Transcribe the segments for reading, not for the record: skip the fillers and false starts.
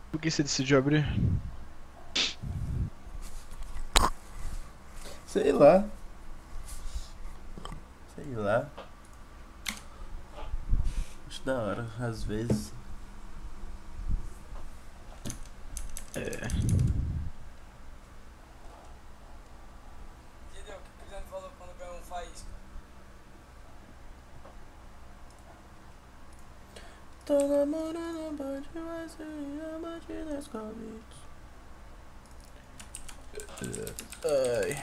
Por que você decidiu abrir? Sei lá, sei lá. Acho da hora, às vezes. É. Entendeu? O que o Cristiano falou quando ganhou um faísca? Tô namorando, pode mais ser a batida das convites. Ai.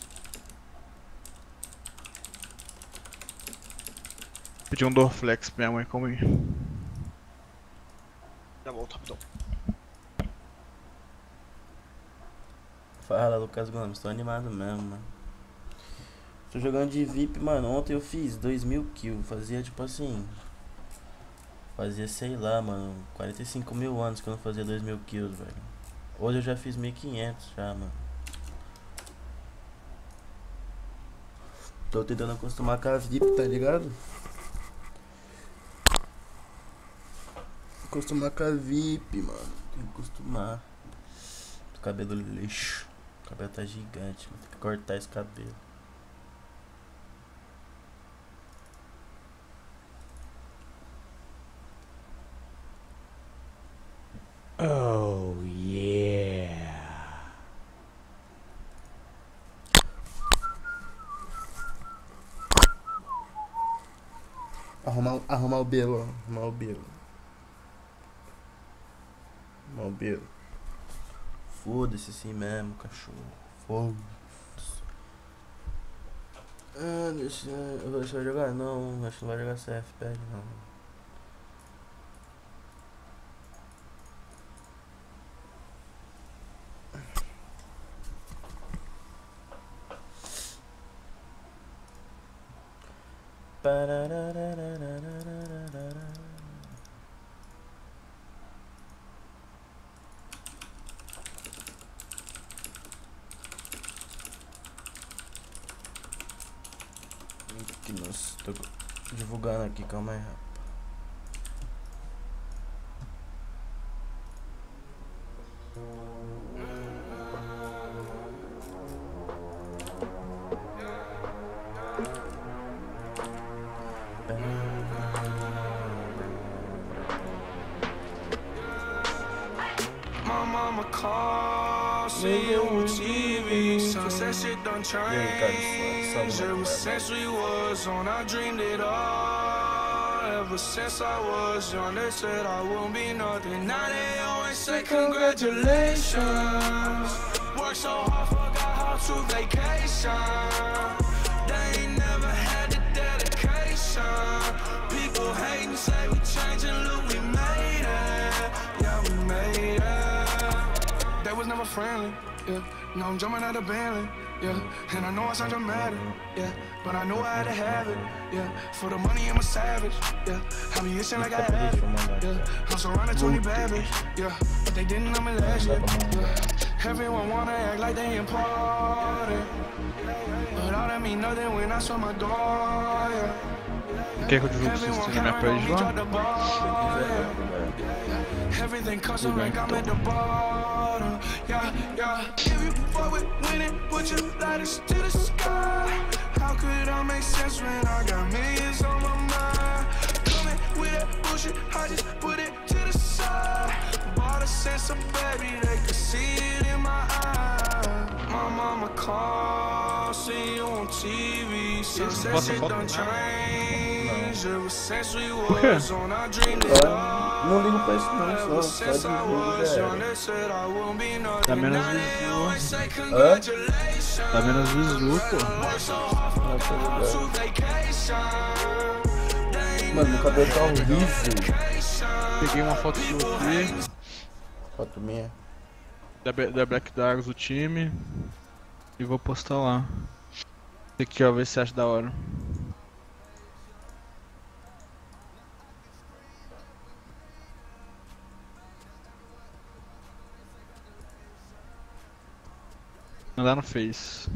Pedi um Dorflex pra minha mãe comer. Já volto, rapidão. Fala, Lucas Gomes, tô animado mesmo, mano. Tô jogando de VIP, mano. Ontem eu fiz 2000 kills. Fazia tipo assim. Fazia, sei lá, mano. 45 mil anos que eu não fazia 2000 kills, velho. Hoje eu já fiz 1500 já, mano. Tô tentando acostumar com a VIP, tá ligado? Acostumar com a VIP, mano. Tem que acostumar. Cabelo lixo. O cabelo tá gigante. Vou ter que cortar esse cabelo. Oh yeah. Arrumar o belo, ó. Arrumar o belo. Arrumar o belo. Foda-se assim mesmo, cachorro. Foda-se. Ah, deixa. Você vai jogar? Não, acho que não vai jogar CFPG não. Que nossa, tô divulgando aqui, calma aí. My mama calls, see you on TV. Sunset shit done changed. Ever since we was on, I dreamed it all. Ever since I was young, they said I won't be nothing. Now they always say congratulations. Worked so hard, forgot how to vacation. They ain't never had the dedication. People hating, say we changing, look, we made it. Yeah, we made it. They was never friendly, yeah. Now I'm jumping out of Bentley, yeah. And I know I sound dramatic, yeah. But I know I had to have it, yeah. For the money, I'm a savage, yeah. I be itching like I have it, yeah. I'm surrounded 20 bad bitch, yeah. But they didn't know me last year, yeah. Everyone wanna act like they important, but all that mean nothing when I saw my door, yeah. Quer que eu divulgue vocês na minha page lá? Everything custom like I'm at the bottom. Yeah, yeah. If you fuck with winning, put your lighters to the sky. How could I make sense when I got millions on my mind? Coming with that bullshit, I just put it to the side. Bought a sense of baby, they could see it in my eyes. My mama calls, see you on TV. Sunset shit done changed. Ever since we was on, I dreamed it all. Não ligo pra isso não, só divulgo, velho. Dá menos visu. Hã? Dá menos visu, pô. Mano, meu cabelo tá horrível. Peguei uma foto sua aqui, Foto minha. da Black Dogs do time. E vou postar lá. Aqui, ó, ver se você acha da hora. Mandar no Face.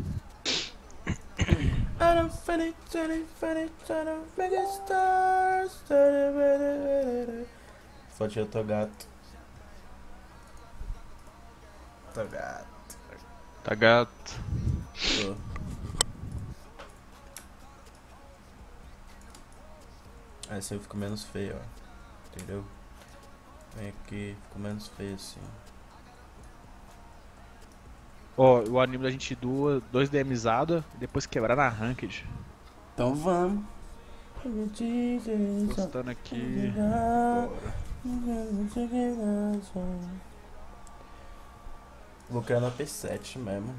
Foto de outro gato. Tá gato. Tá gato. Tô. Assim eu fico menos feio, ó. Entendeu? Vem aqui, fico menos feio assim. Ó, o anime da gente dois DMzada e depois quebrar na ranked. Então vamos. Postando aqui. Bora. Vou criar no P7 mesmo.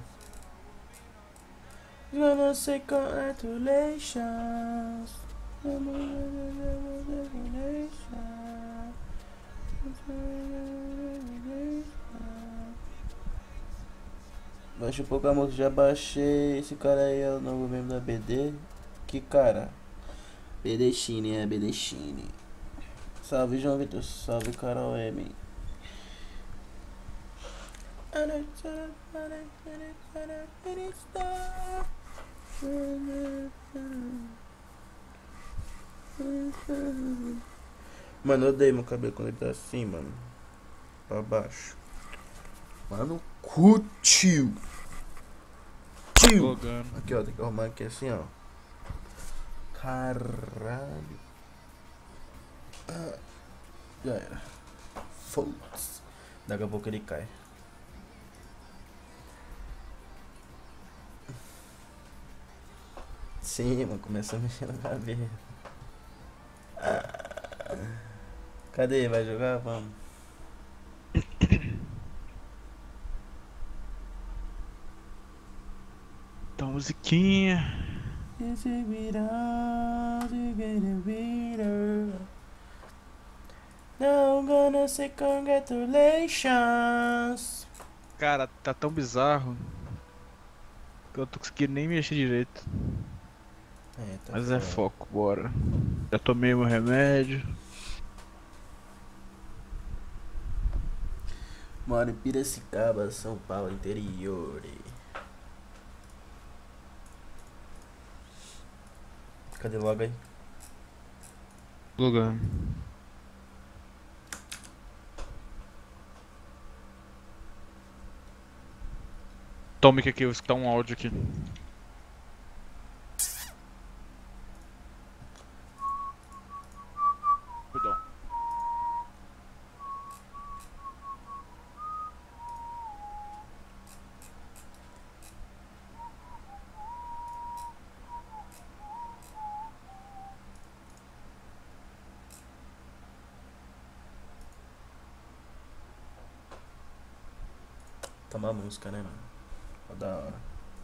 Gonna say congratulations. Baixa um pouco a música, já baixei. Esse cara aí é o novo membro da BD. Que cara? BDchine, é BDchine. Salve João Vitor, salve Carol M. Mano, eu odeio meu cabelo quando ele tá assim, mano. Pra baixo. Mano, curtiu. Tio. Logando. Aqui, ó, tem que arrumar aqui assim, ó. Caralho. Já era. Foda-se. Daqui a pouco ele cai. Sim, mano, começou a mexer no cabelo. Cadê? Vai jogar? Vamos. Então, musiquinha. Now gonna say congratulations. Cara, tá tão bizarro que eu tô conseguindo nem mexer direito. Tá Mas é foda. foco, bora. Já tomei meu remédio. Moro em Piracicaba, São Paulo, interior. Cadê logo aí? Logando. Tome que aqui, eu vou escutar um áudio aqui. Perdão. Toma música, né, mano? Ó, da hora.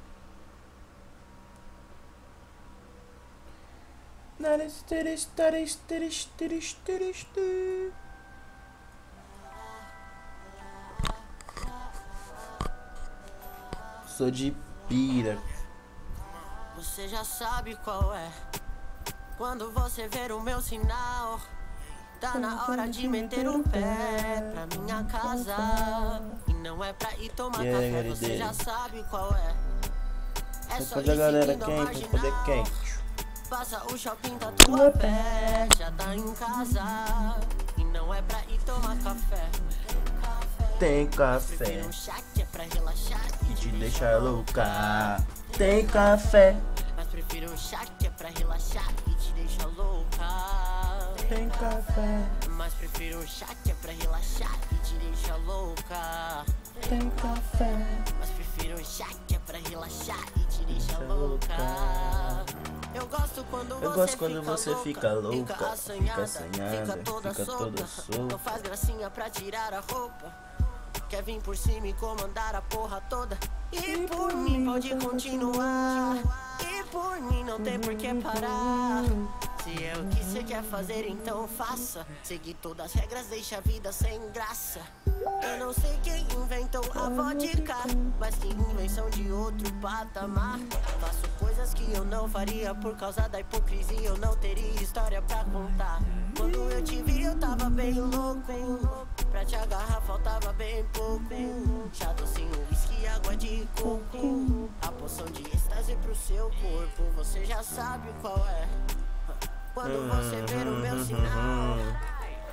Sou de pira. Você já sabe qual é. Quando você ver o meu sinal, tá na hora de meter o pé pra minha casa. E não é pra ir tomar café, você já sabe qual é. É só Depois a galera ir seguindo a quente, poder marginal. quente. Passa o shopping da tua pé, já tá em casa. E não é pra ir tomar café. Tem Prefiro café um chá que é pra relaxar e te deixar louca. Tem café, Mas prefiro um chá que é pra relaxar e te deixa louca. tem café, Mas prefiro um chá que é pra relaxar e te deixa louca. tem café. Mas prefiro um chá que é pra relaxar e te deixa louca. Eu gosto quando você fica louca, fica assanhada, fica toda solta. Não solta. faz gracinha pra tirar a roupa. Quer vir por cima e comandar a porra toda. E por mim pode continuar. E por mim não tem por que parar. Se é o que cê quer fazer, então faça. Seguir todas as regras deixa a vida sem graça. Eu não sei quem inventou a vodka, mas que invenção de outro patamar. Faço coisas que eu não faria por causa da hipocrisia. Eu não teria história pra contar. Quando eu te vi eu tava bem louco. Pra te agarrar faltava bem pouco. Chá docinho, whisky, água de coco. A poção de êxtase pro seu corpo, você já sabe qual é. Quando você ver o meu sinal,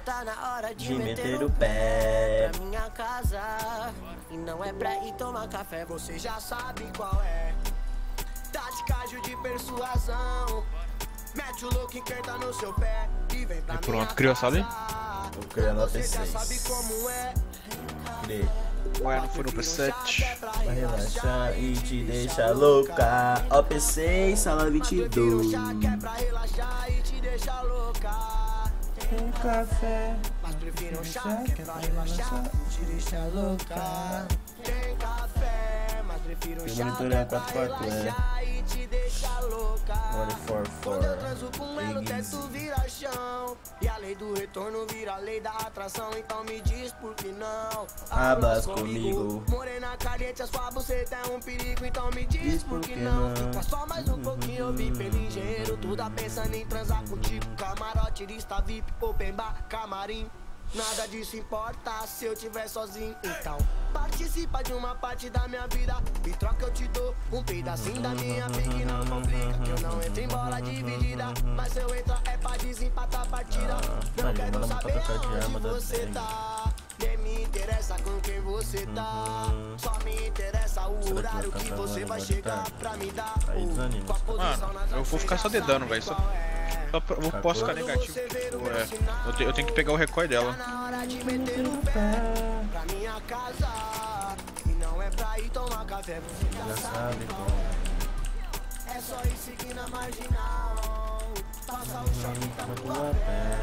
tá na hora de meter o pé pra minha casa. E não é pra ir tomar café, você já sabe qual é. Tática de persuasão. Mete o louco, enquerda no seu pé e vem pra E pronto, minha criou a casa. sala? Tô criando a Você já P6. sabe como é. Criei. Ué, não foi no P7? Vai relaxar e te deixa louca. Ó P6, sala 22. É pra relaxar e te deixa louca. Tem café. Mas prefiro um chá que é pra relaxar e te deixa louca. Tem café, mas prefiro um Meu chá monitor que é é pra 4x4, relaxar e te deixa louca. Olha Quando eu transo 4x4. com ela, o teto vira chão. E a lei do retorno vira a lei da atração. Então me diz por que não Hablas comigo. Morena caliente, a sua buceta é um perigo. Então me diz por que não. Fica só mais um pouquinho, eu vi pelo engenheiro. Tudo pensando em transar contigo. Camarote, lista VIP, open bar, camarim. Nada disso importa se eu tiver sozinho. Então participa de uma parte da minha vida. E troca eu te dou um pedacinho da minha pique. Não complica, que eu não entro em bola dividida. Mas se eu entrar é pra desempatar a partida. Não quero saber onde você tá. Nem me interessa com quem você tá. Só me interessa o horário que você vai chegar pra me dar. Mano, eu vou ficar só dedando, velho. Eu posso ficar negativo. Eu tenho que pegar o recoil dela. Tá na hora de meter o pé pra minha casa. E não é pra ir tomar café, você já sabe qual é. É só ir seguir na marginal. Passa o shopping, tá no pé.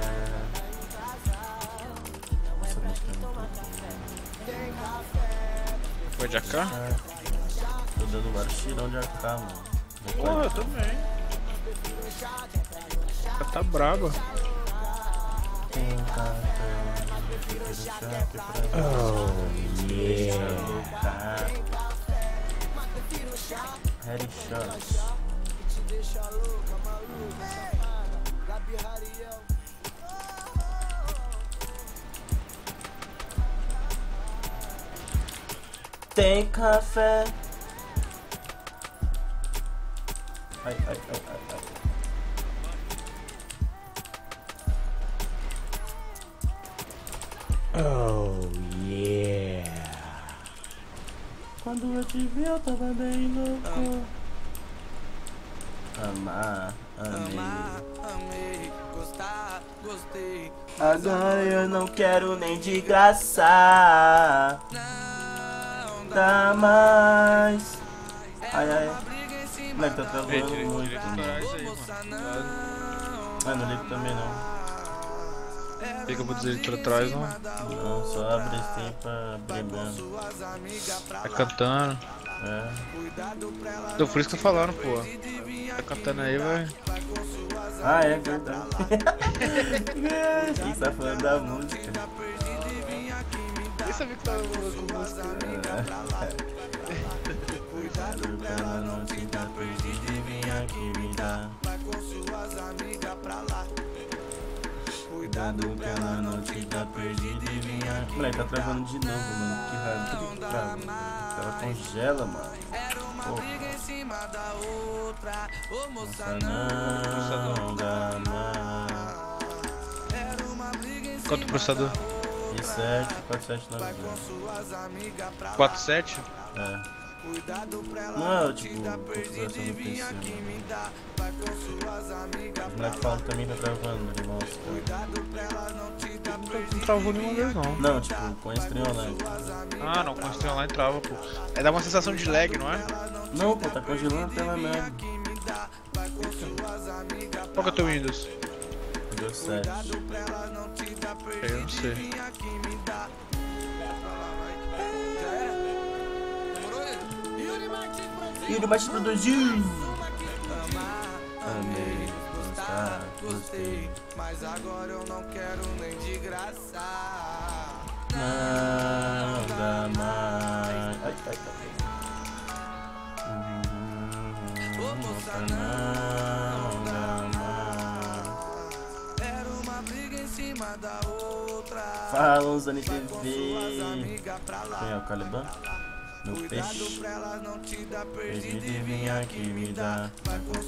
Tem café. Foi de AK? Tô dando vários tirão de AK, mano. Porra, eu também. Ela tá braba. Tem café. Oh, yeah. Headshot. Tem café. Ai, ai, ai, ai, ai. Oh, yeah. Quando eu te vi, eu tava bem louco. Amar, amei, gostar, gostei. agora eu não quero nem de graça. Dá mais. Ai, ai. Moleque, tá travando muito, mano. Mano, ligo também não. O que eu vou dizer pra trás, não? Não, só abre esse tempo pra abrir mesmo. Tá cantando. É. Então, por isso que eu tô falando, pô. Tá cantando aí, vai. Ah, é verdade. Quem tá falando da música? Nem sabia que tava falando com música. Cuidado pra ela não te dar perdido e vem aqui me dar. Vai com suas amigas pra lá. Cuidado pra ela não te dar perdido e vem aqui. Moleque, tá travando de novo, mano. Que raiva. Por que trava? Ela congela, mano. Moça, não dá mais. Quanto o processador? I7, 4792. 47? É. Não, tipo, configuração do PC, mano. Os moleques falam que também tá travando, ele mostra. Não travou nenhuma vez, não. Não, tipo, com a stream online. Ah, não, com a stream online trava, pô. É, dá uma sensação de lag, não é? Não, pô, tá congelando a tela mesmo. Qual que é o teu Windows? Deu 7. Eu não sei. Yuri Martins produziu. Amei, gostar, gostei. Mas agora eu não quero nem de graça. Não dá mais. Ai, ai, ai. Moça, não dá mais. Era uma briga em cima da outra. Fala, Usani TV. Quem é o Caliban? Meu peixe. Perdido e vim aqui me dar.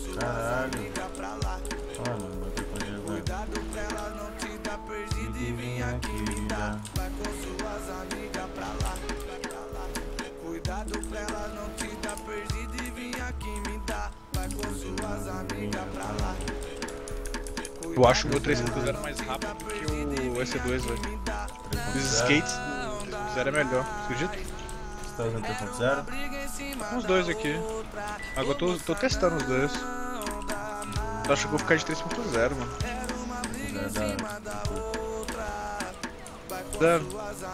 Caralho. Olha, mano, botei congelando. Perdido e vim aqui me dá. Vai com suas amigas pra lá. Cuidado pra ela não te dar perdido e vem aqui me dá. Vai com suas amigas pra lá. Eu acho o meu 3.0 mais rápido que o EC2, velho. Os skates do 0 é melhor, você acredita? Você tá usando 3.0? Os dois aqui. Agora eu tô testando os dois. Eu acho que eu vou ficar de 3.0, mano. Dano.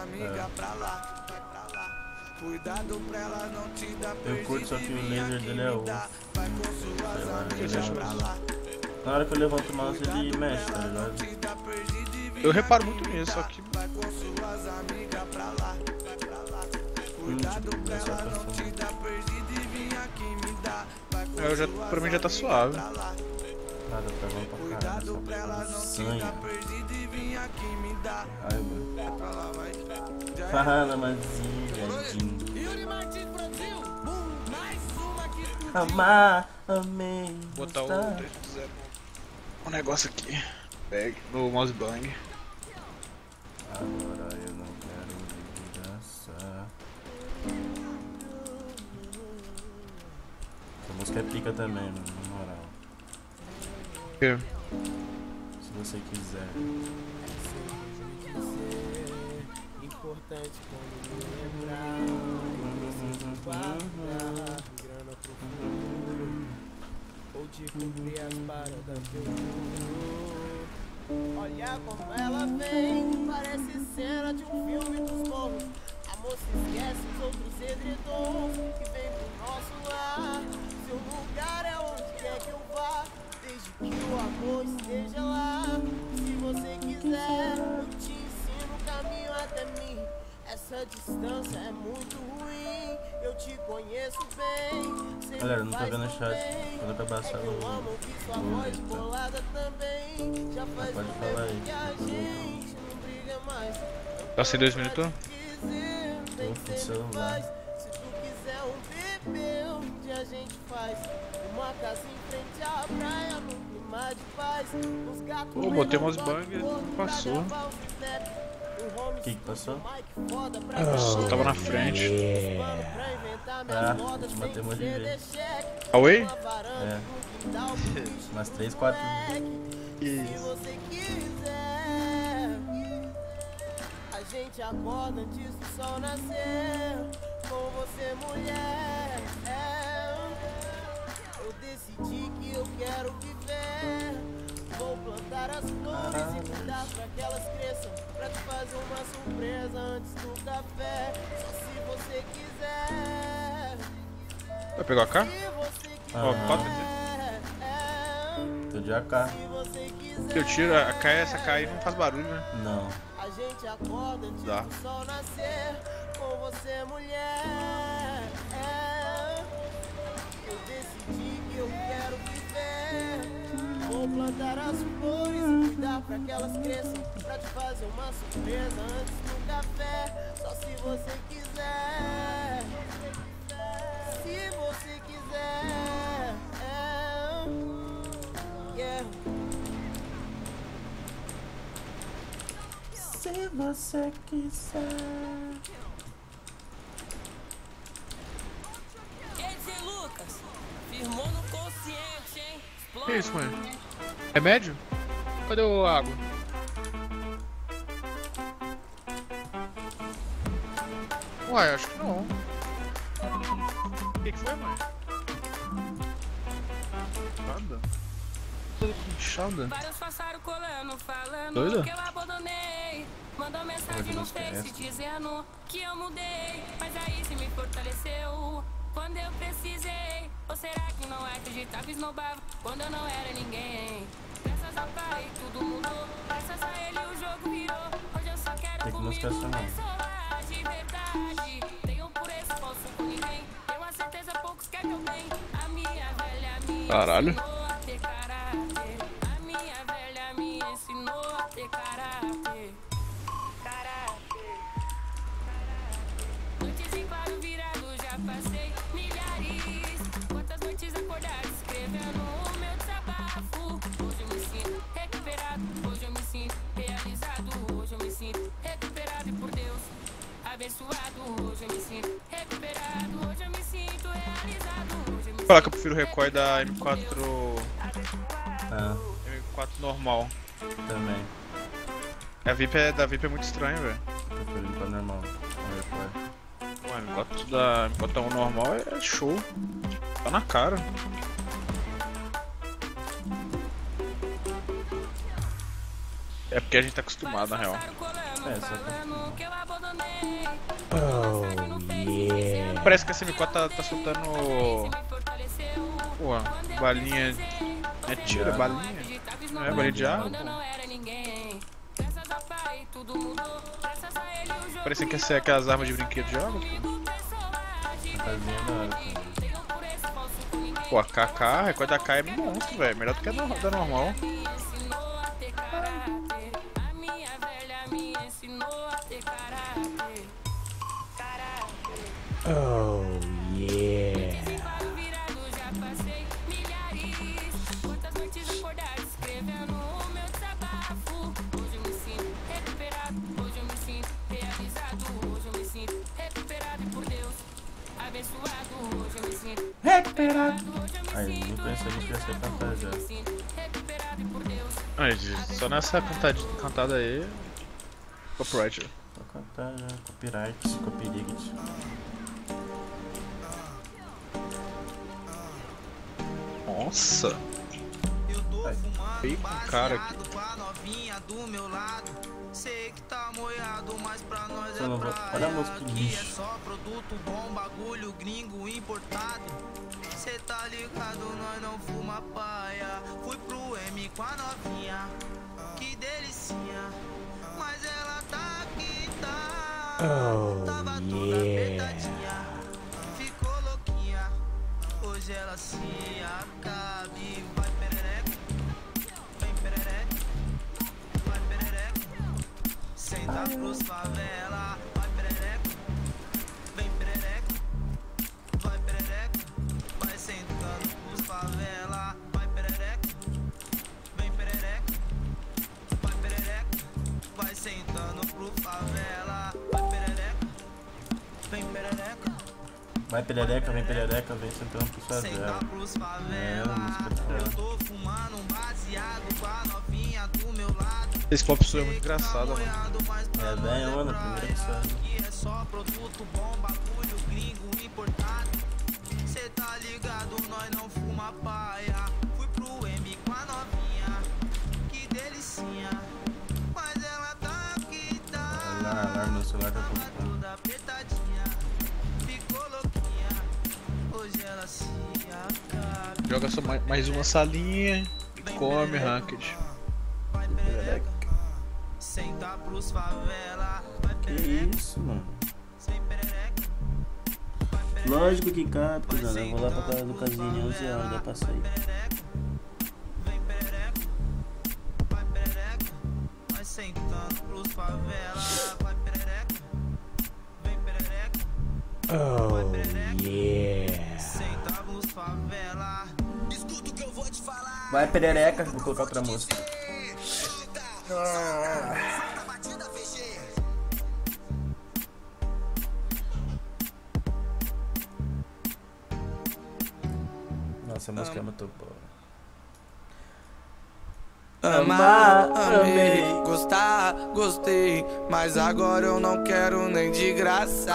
Eu curto, só que o laser dele é off. Sei lá, O que ele você é achou? Na hora que eu levanto o mouse ele mexe, tá ligado? Eu reparo muito nisso, só que Tipo, é só pra mim já tá suave. nada pra mim pra caralho. Sanha. Ai, mano. Fala, Mazinha, Yuri Martins Brasil, mais uma que amar, amei. Botar o gostar. 3.0 um negócio aqui. Bag no mouse bang. Agora eu não quero desgraçar. Essa música é pica também, mano, na moral. Se você quiser. importante quando me lembrar. Preciso guardar grana pro futuro, ou de cumprir as paradas que eu juro. Olha como ela vem, parece cena de um filme dos morros. A moça esquece os outros edredons que vem pro nosso lar. Seu lugar é onde quer que eu vá, desde que o amor esteja lá. Se você quiser, eu te ensino o caminho até mim. Essa distância é muito ruim, eu te conheço bem. Galera, não tô vendo o chat. Quando acabar a sala, eu amo ouvir sua voz bolada também. Já faz pode um falar tempo aí. que a gente não briga mais. Tá sem 2 minutos? Tem Tô que com ser celular. paz. Se tu quiser um bebê, um dia a gente faz uma casa em frente à praia, num clima de paz. Os gatos Pô, botei umas bang e não passou. O que que passou? Eu tava na frente. Ah, te matei um monte de vez. Away? É. Umas 3, 4 Se você quiser, a gente acorda antes do sol nascer. Com você, mulher, eu decidi que eu quero viver. Vou plantar as flores e cuidar pra que elas cresçam, pra te fazer uma surpresa antes do café. Só se você quiser. Vai pegar a K? Se você Ó, Ah. toca. Tô de AK. Se você quiser. Eu tiro a K, essa K aí não faz barulho, né? Não. A gente acorda antes Dá. do sol nascer. Com você, mulher. Eu decidi que eu quero viver. Vou plantar as flores e cuidar pra que elas cresçam, pra te fazer uma surpresa antes do café. Só se você quiser. Se você quiser. Yeah. Se você quiser. Esse Lucas, firmou no consciente, hein? Que isso, mãe? Remédio? Cadê a água? Uai, acho que não. O que foi, mãe? Nada. Toda inchada. Vários passaram colando, falando Doida? que eu abandonei. Mandou mensagem no Face dizendo que eu mudei. Mas aí se me fortaleceu quando eu precisei. Ou será que não acreditava, esnobava quando eu não era ninguém? Graças ao pai tudo mudou, graças a ele o jogo virou. Hoje eu só quero Tem que comigo música assim, pessoas de verdade. Tenho por esse falso com ninguém. Tenho a certeza poucos quer que eu bem. A minha velha me Caralho. ensinou a ter caráter. A minha velha me ensinou a ter caráter. Noites em claro virado já passei milhares. Quantas noites acordadas escrevendo o meu desabafo. Hoje eu me sinto recuperado, hoje eu me sinto realizado, hoje eu me sinto falar que eu prefiro o recoil da M4. Ah, M4 normal. também. Da VIP é muito estranho, velho. Prefiro limpar normal. Mano, da M4 normal é show. Tá na cara. É porque a gente tá acostumado, na real. É, só que... Oh, yeah. Parece que essa M4 tá soltando... Pô, balinha... É tiro, balinha? Não é balinha de água? Parece que essa é aquelas armas de brinquedo de água. Pô, a KK, a recorde da K é monstro, velho. Melhor do que a da normal. Oh, yeah. Recuperado. Aí, nem pensei que ia ser cantar já. Ai, só nessa cantada aí. Copyright. Vou cantar já. Copyright. Nossa. Veio com um cara aqui. Sei que tá moiado, mas pra nós Só não vou... Olha a música que é lixo. só produto bom, bagulho gringo importado. Cê tá ligado, nós não fuma paia. Fui pro M com a novinha, que delicinha. Mas ela tá aqui, tá. Oh, Tava toda yeah. apertadinha, ficou louquinha. Hoje ela se acabe. Vai perereca, vem perereca, vai perereca. Senta pros favela, vai perereca, vem perereca, vai perereca. Vai sentando pros favela, vai perereca, vem perereca, vai perereca. Vai sentando pro favela, vai perereca, vem perereca. Vai perereca, vem sentando pro sua Senta vela. pros É, favela. música de Eu fora. tô fumando um baseado com a novinha do meu lado. Esse pop sua é muito engraçado, mano. É bem, mano, primeiro que sai. Que é só produto bom, bagulho gringo importado. Cê tá ligado, nós não fuma paia. Fui pro M com a novinha, que delicinha. Mas ela tá aqui, tá. Lá, meu celular tá tocando. Toda apertadinha, ficou louquinha. Hoje ela se acaba. Joga só mais uma salinha e come ranked. Vai perereca, senta pros favela. Vai Que perereca, isso, mano? sem perereca. Vai perereca, Lógico que cabe, cuzão. Eu vou lá pra casa do Casinho 11 horas, dá pra sair. vem perereca, vai perereca. Vai sentando pros favela. Vai perereca, vem perereca. Oh, yeah. Senta pros favela. Escuta o que eu vou te falar. Vai perereca, vou colocar outra música. Nossa, a música é muito boa. Amar, amei, gostar, gostei. Mas agora eu não quero nem de graça.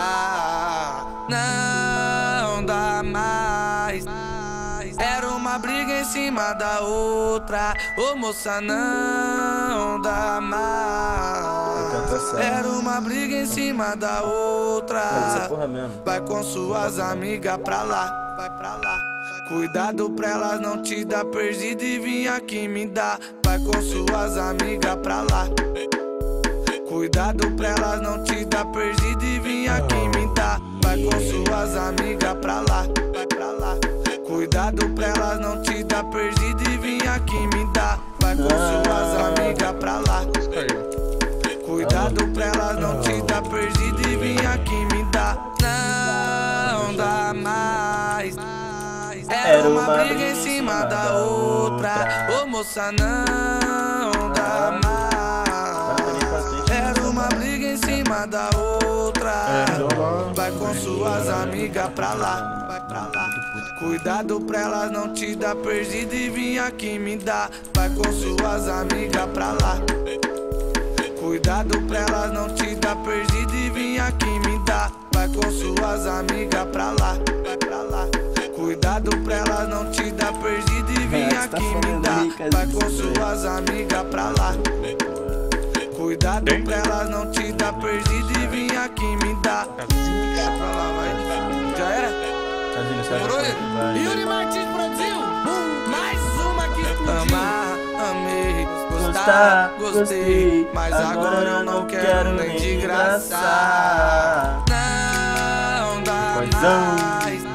Não dá mais. Era uma briga em cima da outra. Ô moça, não dá mais. Era uma briga em cima da Essa outra. porra mesmo. Vai com suas amigas pra lá, vai pra lá. Cuidado pra elas não te dar perdido e vir aqui me dar. Vai com suas amigas pra lá. Cuidado pra elas não te dar perdido e vir aqui me dar. Vai com suas amigas pra lá, vai pra lá. Cuidado pra elas não te dar perdido e vir aqui me dar. Vai com suas amigas pra lá. Cuidado pra elas não te dar perdido e vir aqui me dar. Não dá mais. Era uma briga em cima da outra. Ô moça, não dá mais. Era uma briga em cima da outra. Vai com suas amigas pra lá, vai pra lá. Cuidado pra elas não te dar perdido e vir aqui me dar. Vai com suas amigas pra lá. Cuidado pra elas não te dar perdido e vir aqui me dar. Vai com suas amigas pra lá. Vai pra lá. Cuidado pra elas não te dar perdido e vir aqui me dar. Vai com suas amigas pra lá. Cuidado pra elas não te dar perdido e vir aqui me dar. Pra lá, vai. Já era? Demorou ele? Yuri Martins Brasil. Mais uma que explodiu. Amar, amei, gostar, gostei. Mas agora eu não quero nem de graça. Não dá mais.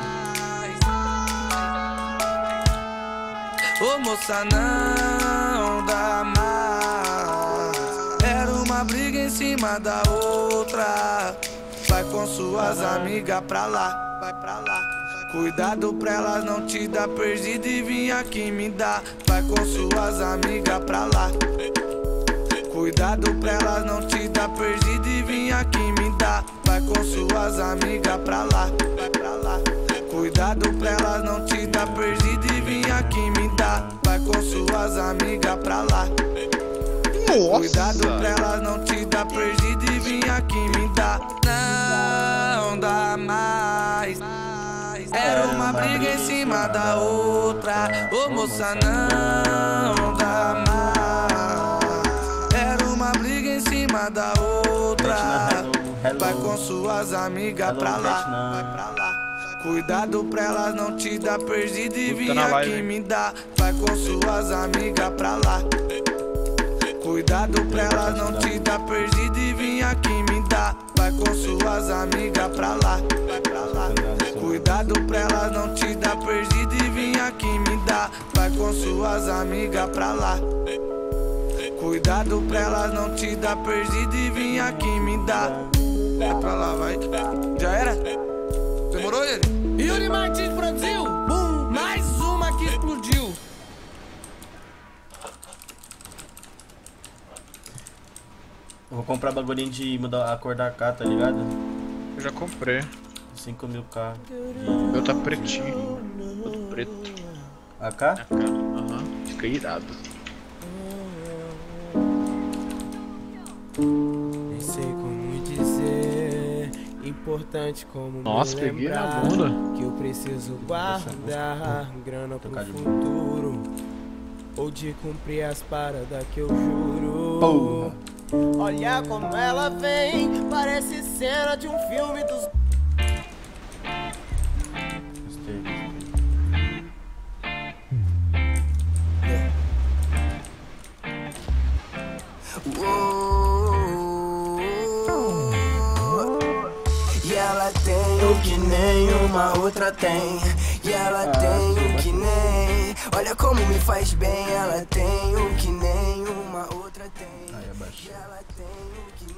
Ô moça, não dá mais. Era uma briga em cima da outra. Vai com suas amigas pra lá. Vai pra lá. Cuidado pra elas não te dar perdido e vir aqui me dar. Vai com suas amigas pra lá. Cuidado pra elas não te dar perdido e vir aqui me dar. Vai com suas amigas pra lá. Vai pra lá. Cuidado pra elas não te dar perdido e vir aqui me dar. Vai com suas amigas pra lá. Cuidado pra elas não te dar perdido e vir aqui me dar. Não dá mais. Era uma briga em cima da outra. Ô moça, não dá mais. Era uma briga em cima da outra. Vai com suas amigas pra lá. Vai pra lá. Cuidado pra elas não te dar perdido e vir aqui me dar. Vai com suas amigas pra lá. Cuidado pra elas não te dar perdido e vir aqui me dar. Vai com suas amigas pra lá. Vai pra lá. Cuidado pra elas não te dar perdido e vir aqui me dar. Vai com suas amigas pra lá. Cuidado pra elas não te dar perdido e vir aqui me dar. Vai pra lá, vai. Já era? Demorou ele? Yuri Martins Brasil. Mais uma que explodiu. Eu vou comprar bagulhinho de mudar a cor da AK, tá ligado? Eu já comprei. 5.000k. O meu tá pretinho. Todo preto. AK? Aham. Fica irado. Nem sei como dizer. Importante como Nossa, me peguei na lembrar bunda. que eu preciso guardar grana pro futuro, ou de cumprir as paradas que eu juro. Porra. Olha como ela vem, parece cena de um filme dos... E ela tem o que nenhuma outra tem. E ela tem o que nem. Olha como me faz bem. Ela tem o que nenhuma outra tem. E ela tem o que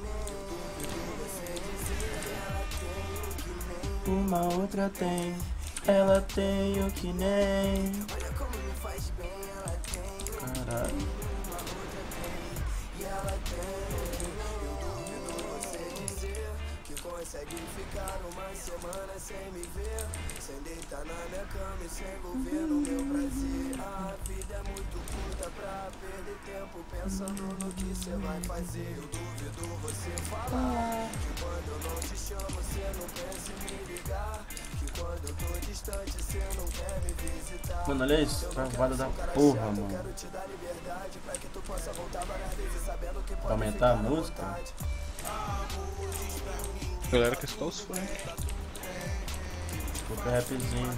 nem. Uma outra tem. Ela tem o que nem. Olha como me faz bem. Ela tem. Caralho. Uma outra tem. E ela tem. Eu duvido você dizer que consegue ficar uma semana sem me ver, sem deitar na minha cama e sem envolver no meu prazer. A vida é muito curta pra perder tempo pensando no que você vai fazer. Eu duvido você falar que quando eu não te chamo você não pensa em me ligar, que quando eu tô distante você não quer me visitar. Mano, olha isso, travada da porra, mano. Quero te dar liberdade pra que tu possa voltar várias vezes sabendo que pode Pra aumentar a música? Galera que escuta os funk. Escuta rapzinho.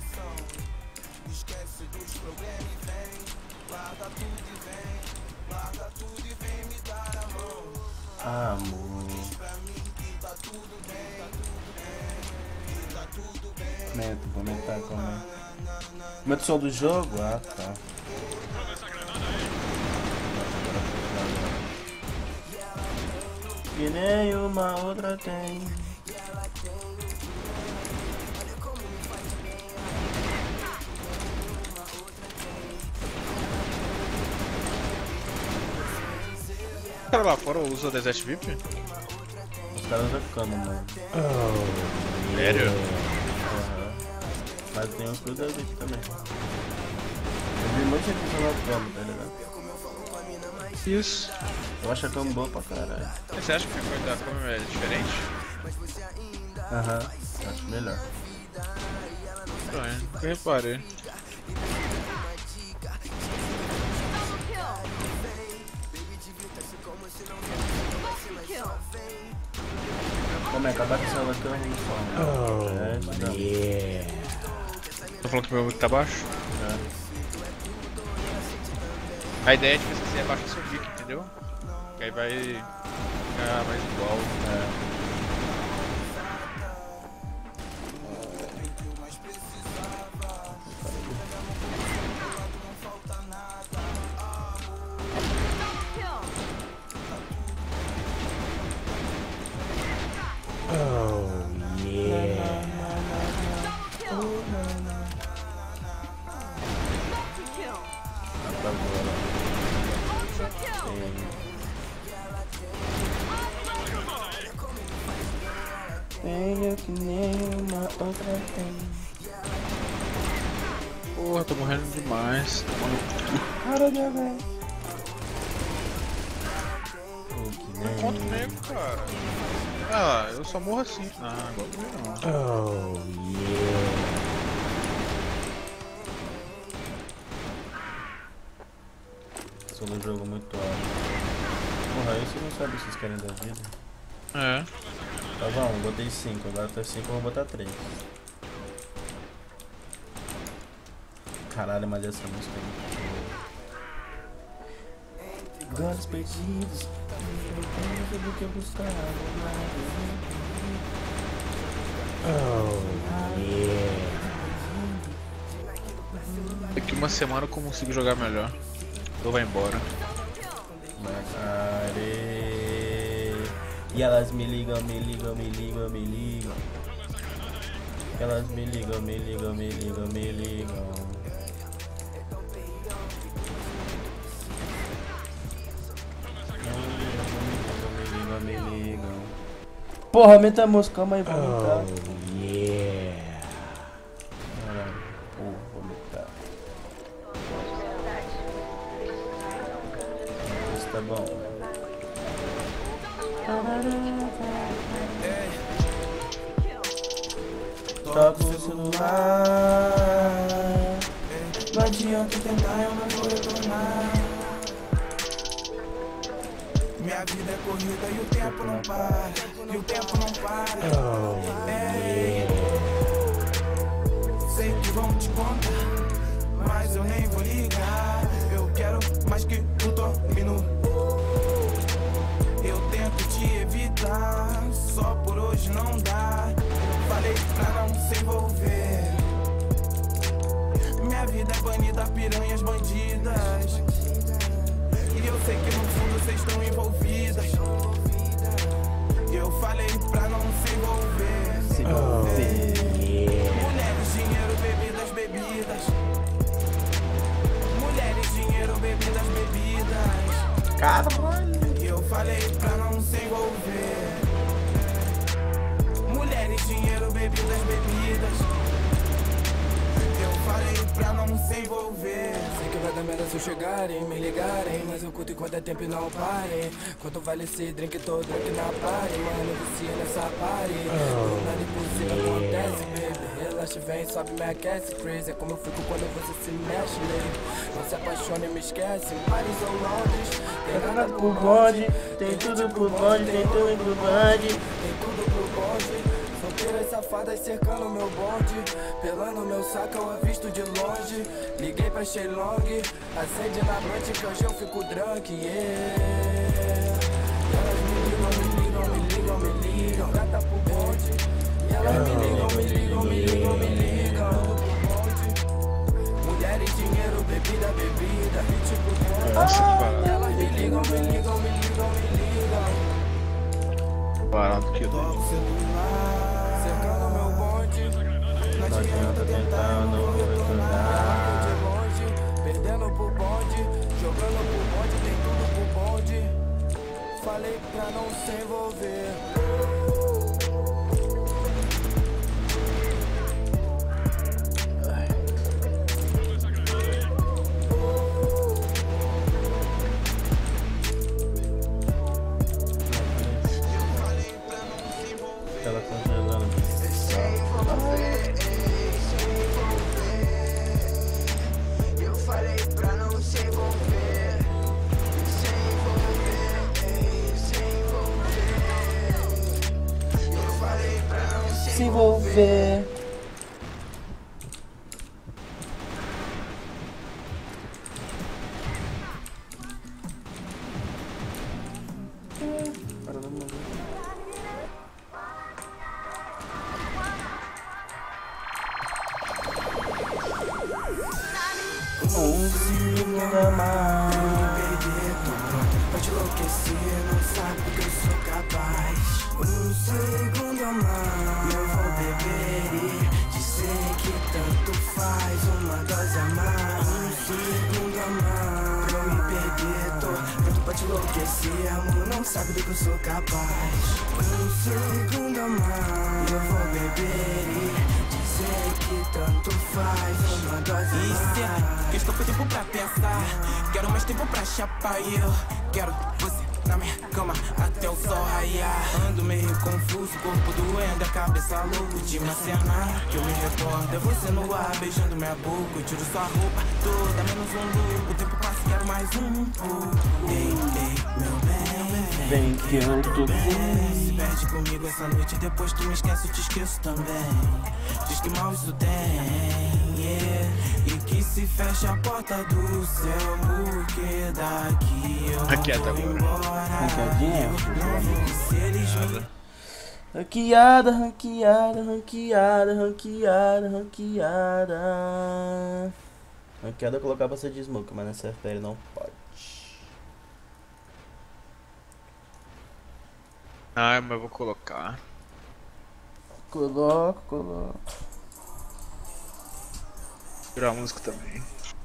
Amor. Aumenta, vou aumentar, calma. Aumenta o som do jogo? Ah, tá. Que nem uma outra tem. O cara lá fora usa o Desert VIP? Os caras usam cano, mano. Sério? Mas tem uns cruzeiros aqui também. Eu vi muita gente jogando combo, tá ligado? Isso. Eu acho a combo boa pra caralho. Você acha que a coisa da combo é diferente? Aham, acho melhor. Estranho, eu reparei. Como é? Acabar com essa aula que eu arrumo só. Tô falando que o meu tá baixo? É. A ideia é tipo, você abaixa o seu pique, entendeu? Que aí vai ficar mais igual. Tenho que nenhuma outra tem. Porra, tô morrendo demais. Cara de velho. Não conta comigo, cara. Ah, eu só morro assim. Ah, agora não. Sou um jogo muito alto. Porra, aí você não sabe o que vocês querem da vida. É. Tava 1, botei 5, agora tá 5, eu vou botar 3. Caralho, mas essa música é muito boa. Goles perdidos, não do que eu buscava. Daqui uma semana eu consigo jogar melhor. Ou vai embora. E elas me ligam. Elas me ligam. Me ligam. Porra, aumenta a música, calma aí, vou aumentar. Caralho, porra, vou aumentar. Isso tá bom. Toca o celular. Não adianta tentar, eu não vou retornar. Minha vida é corrida e o tempo não para. Sei que vão te contar, mas eu nem vou ligar. Eu quero mais que tu tome no. Eu tento te evitar, só por hoje não dá. Falei pra não se envolver. Minha vida é banida, piranhas bandidas. E eu sei que no fundo vocês estão envolvidas. Eu falei pra não se envolver. Mulheres, dinheiro, bebidas. Mulheres, dinheiro, bebidas. Caralho. Eu falei pra não se envolver. Mulheres, dinheiro, bebidas. Eu falei pra não se envolver. Sei que vai dar merda se eu chegarem, me ligarem, mas eu curto enquanto é tempo e não parem. Quanto vale esse drink todo aqui na party? Mano, vicia nessa party. Nada impossível acontece, baby. Relaxa, vem, sobe, me aquece. Crazy é como eu fico quando você se mexe, lady. Não se apaixone e me esquece. Paris ou Londres, tem nada por bonde. Tem tudo por bonde, tem tudo por bonde. Tem tudo pro bonde. Solteiras safadas cercando meu bonde. Pelando meu saco eu avisto de longe. Liguei pra Sheilong, acende na noite que hoje eu fico drunk, yeah. E elas me ligam. Gata pro bonde. E elas me ligam. Tudo pro bonde. Mulheres, dinheiro, bebida. Hit pro bonde. Nossa, que Elas me ligam. barato que eu dou. Cercando meu bonde. Não adianta tentar, eu não vou retornar. De longe, perdendo pro bonde, jogando pro bonde, tem tudo pro bonde. Falei pra não se envolver. se envolver. Um segundo a mais. Pra te enlouquecer, não sabe do que eu sou capaz. Um segundo a mais, eu vou beber e dizer que tanto faz. Uma dose a mais. Um segundo a mais, pra eu me perder. Tô pronto pra te enlouquecer, amor, não sabe do que eu sou capaz. Um segundo a mais, eu vou beber e dizer que tanto faz. Uma dose a mais. Que estou com tempo pra pensar, quero mais tempo pra chapar e eu quero você na minha cama até o sol raiar. Ando meio confuso, corpo doendo, a cabeça louca. Última cena que eu me recordo é você no ar, beijando minha boca. Eu tiro sua roupa toda, menos um louco. O tempo passa, quero mais um pouco. Ei, ei, meu bem, Vem que eu tô se perde comigo essa noite, depois tu me esquece, eu te esqueço também. Diz que mal isso tem, yeah. E que se fecha a porta do céu, porque daqui eu Hackeada vou agora. embora. Hackeadinha? Não vou se eles me Ranqueada, ranqueada, ranqueada, ranqueada, ranqueada. Ranqueada eu colocar pra ser de smoke, mas nessa FPL não pode. Ah, mas eu vou colocar. Coloco. Tirar a música também.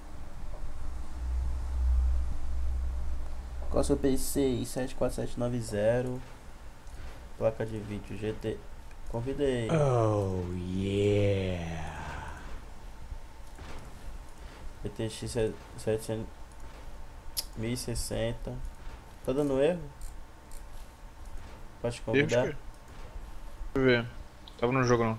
Qual é o seu PC? 74790. Placa de vídeo GT. Convidei. Oh yeah. GTX 700 1060. Tá dando erro? Pode te convidar? Deixa eu ver. Tava no jogo não.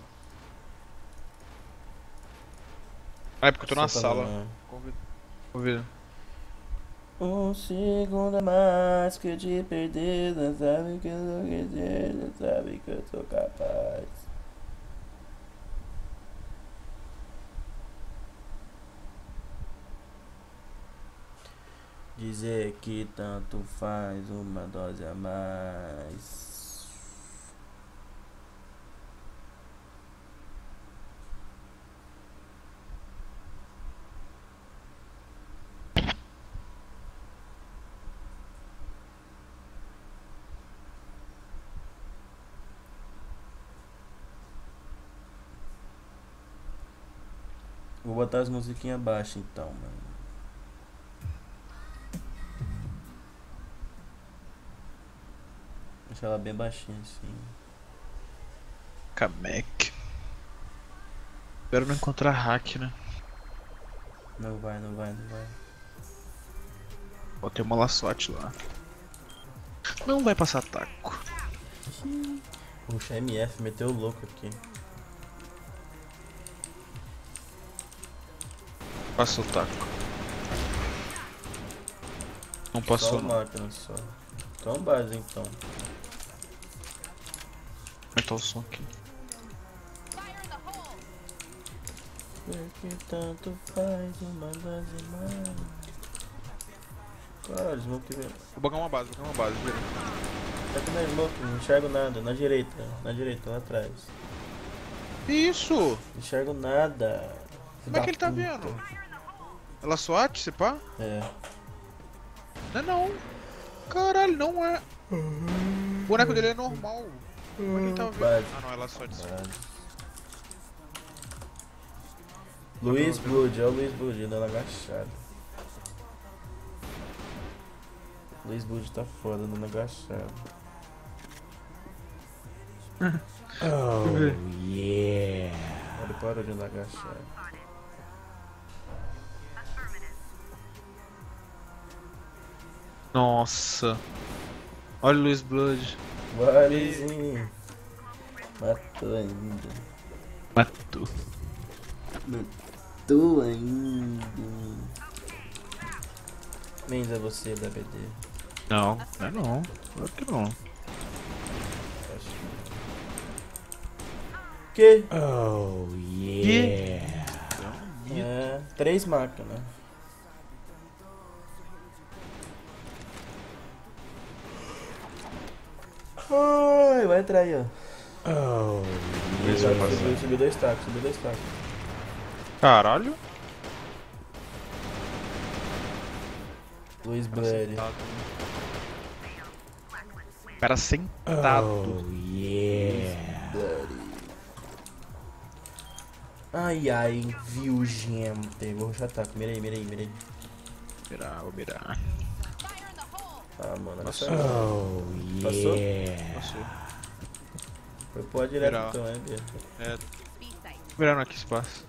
Ah, é porque eu tô na Só tá sala. no- Convida. Um segundo a mais que eu te perder, não sabe que eu não quiser, não sabe que eu sou capaz. Dizer que tanto faz uma dose a mais. Vou botar as musiquinhas baixas então, mano. Deixa ela bem baixinha assim. Kamek. Espero não encontrar hack, né? Não vai. Botei uma laçote lá. Não vai passar taco. Puxa, MF meteu o louco aqui. Passou o taco. Não Só passou o não. máquina só. Então base então. Aumentar o som aqui. Porque tanto faz uma dose mais. Caralho, smoke veio. Vou bangar uma base, vira. Tá aqui na smoke, não enxergo nada. Na direita, lá atrás. Isso! Não enxergo nada. Como é que ele tá Filho da vendo? puta. Ela SWAT, se pá? É. Não é não. Caralho, não é. O boneco dele é normal. Como é que ele tava vendo? Base. Ah não, ela SWAT. Base. Luiz Blood, olha o Luiz Blood andando agachado. Luiz Blood tá foda andando agachado. Oh yeah. Ele parou de andar agachado. Nossa. Olha o Luiz Blood. Valezinho. Matou ainda. Matou. Matou ainda. Mendes é você da BD. Não, não é não. Claro que não. Que? Oh, yeah. É, 3 máquinas. Ai, vai entrar aí, ó. Oh, Subiu 2 tacos, subiu 2 tacos. Caralho. Luiz Blair. Cara sentado. oh, yeah. Ai, ai, viu, gente. Vou rushar taco. Mira aí, mira aí, mira aí. Vou mirar. Ah, mano, Passou. essa... Oh, Passou? yeah. Passou. Foi pô direto Virar. então, Bia? É. Mirando aqui espaço.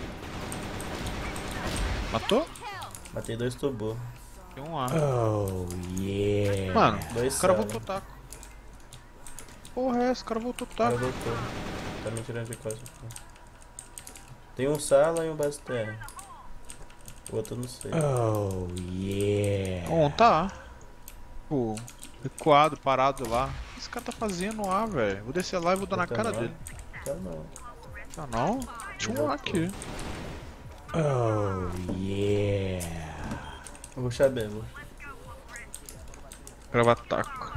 Matou? Matei 2 tubos. Tem um A. Oh, yeah. Mano, Dois o cara sala. voltou taco. Porra, esse cara voltou O cara taco. voltou. Tá me tirando de costas. Tem um sala e um base terra. O outro eu não sei. Oh, yeah. Um tá. Pô, recuado, parado lá. O que esse cara tá fazendo no A, velho? Vou descer lá e vou dar na Tá cara não. dele. Tá não. Tá não? Tinha um A aqui. Oh, yeah. Eu vou rushar B, vou. Grava taco.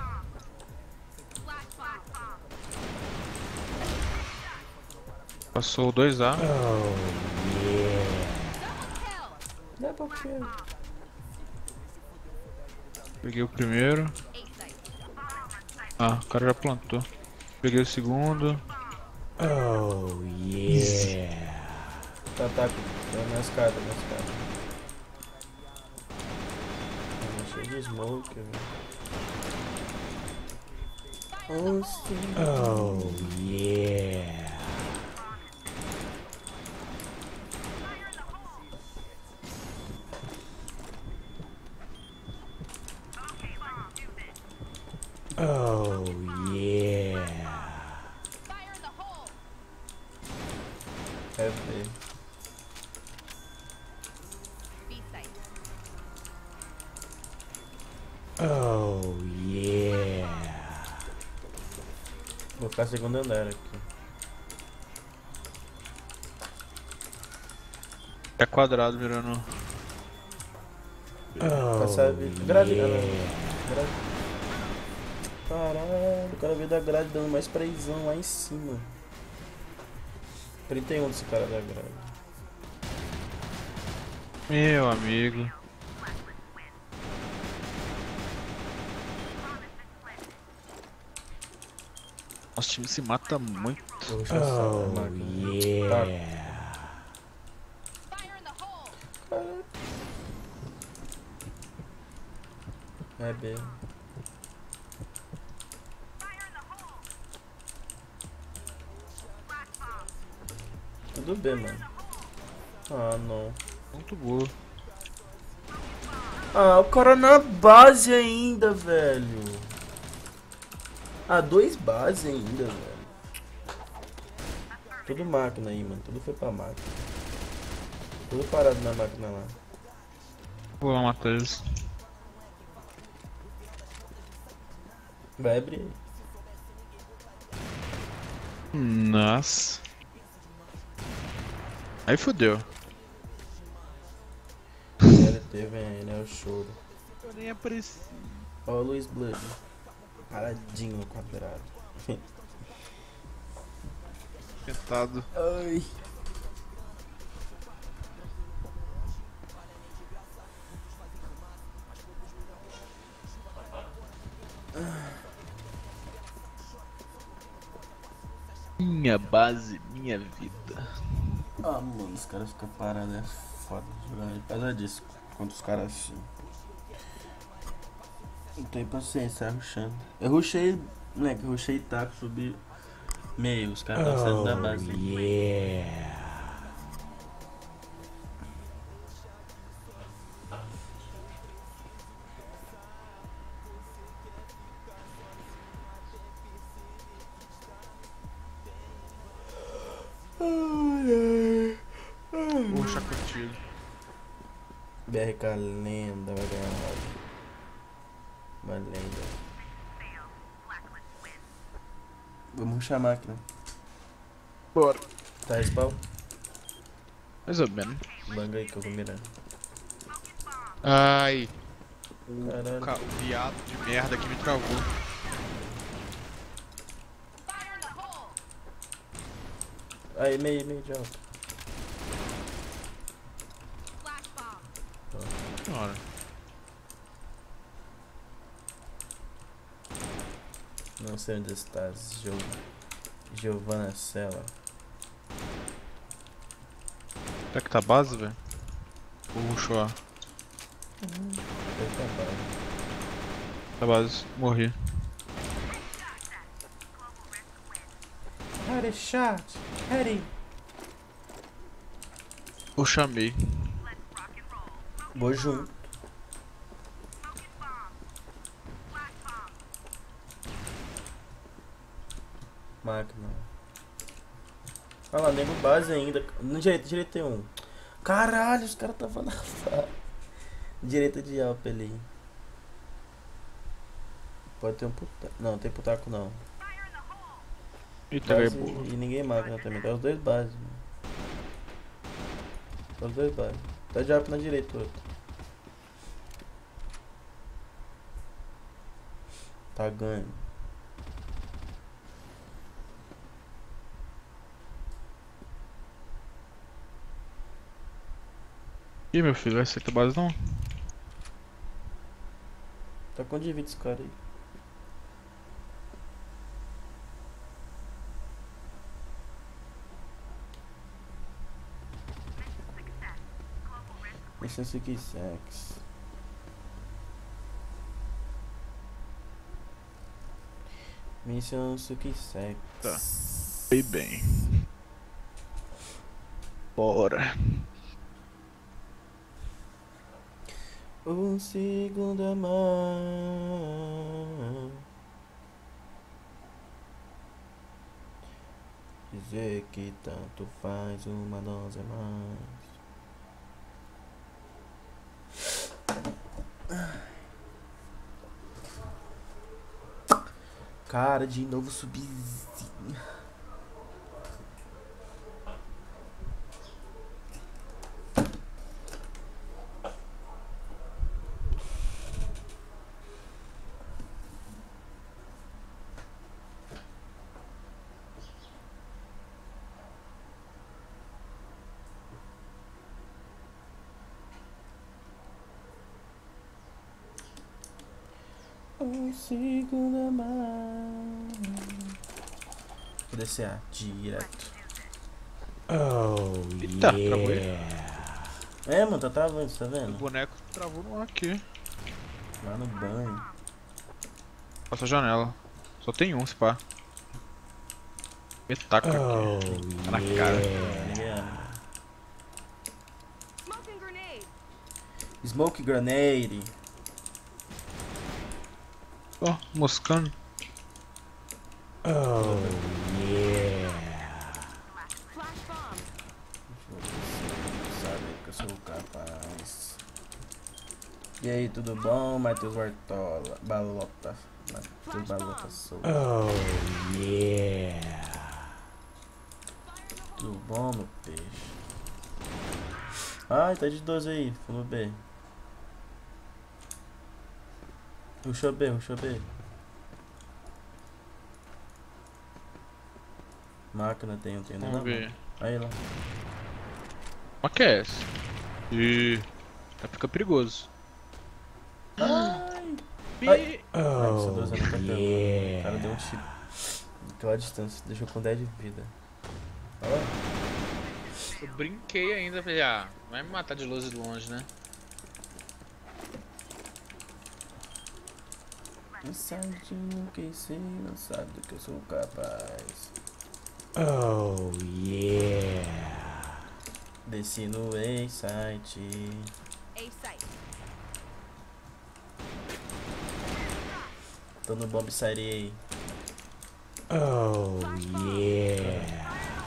Passou o 2A. Oh, yeah. Dá pra quê? Peguei o primeiro. Ah, o cara já plantou. Peguei o segundo. Oh, yeah. Tá, na escada, na escada. Cheio de smoke, velho. Oh, yeah. Oh, yeah. É B. Oh, yeah. Vou ficar segundo andar aqui. É quadrado virando. Passar a Oh, vida. Grade, yeah. grade. Caralho, o cara veio da grade dando mais sprayzão lá em cima. 31 desse cara da grade. Meu amigo. Nosso time se mata muito. Vou rushar essa Oh, máquina. yeah. É B. Tudo bem, mano. Ah, não. Muito boa. Ah, o cara na base ainda, velho. Ah, 2 bases ainda, velho. Tudo máquina aí, mano. Tudo foi pra máquina. Tudo parado na máquina lá. Vou lá matar eles. Vai abrir. Nossa. Aí fodeu. LT vem, né? O choro. Eu nem apareci. Ó o Luiz Blood. Paradinho no quadrado. Tentado. Ai. Minha base, minha vida. Ah, mano, os caras ficam parados, é foda jogar por causa disso. Contra os caras assim. Não tem paciência, rushando. Eu rushei, né? Que eu rushei taco, subi meio. Os caras estão saindo da base. Yeah. Vou rushar contigo. BRK lenda, vai ganhar uma lenda. Vamos rushar a máquina. Bora. Tá respawn? Mais ou menos. Banga aí que eu vou mirar. Ai. Caralho. O viado de merda que me travou. Aí, meio de alto. Senhora. Não sei onde estás, Giovanna Sela. Será que tá base, velho? Vou rushar. Deve tá base. Tá base. Morri. Headshot! Heady! Eu chamei. Vou junto. Máquina. Olha lá, nego base ainda. No direito tem um. Caralho, os caras estavam na fala. Direita de Alp ali. Pode ter um putaco. Não, tem putaco não. Eita, Base velho. e ninguém máquina também. Tá os dois bases, mano. Tá os dois bases. Tá de Alp na direita, o outro. Tá ganho. Ih, meu filho, vai ser tua base não? Tá com divide esse cara aí. Mission Suki-sex. Mission Suki-sex. Tá. Bem. Bora. Um segundo a mais. Dizer que tanto faz uma dose a mais. Cara, de novo subzinho. Um segundo a mais. Vou descer A, direto. Oh, Eita, travou ele. yeah. É, mano, tá travando, você tá O vendo? boneco travou no aqui. Lá no banho. Passa a janela. Só tem um, se pá. Metaco aqui. Oh, Tá na cara. Ninguém ama. Smoke grenade. Ó, moscando. Oh, yeah. Sabe que eu sou capaz. E aí, tudo bom? Matheus Bartola. Balota. Matheus Balota Souza. Oh, yeah. Tudo bom, meu peixe? Ai, tá de 12 aí, fundo B. Rushou B. Máquina tem né? Vamos ver. Aí lá. Mas que é essa? Ih, fica perigoso. Ai! Ai. Essa Oh, 12 é muito apelão. O cara deu um yeah. tiro. Daquela distância, deixou com 10 de vida. Olha lá. Eu brinquei ainda, falei, ah, vai me matar de longe, né? Insight no que sei, não sabe do que eu sou capaz. Oh, yeah. Desci no A-Site. Tô no Bomb Site aí. Oh, yeah.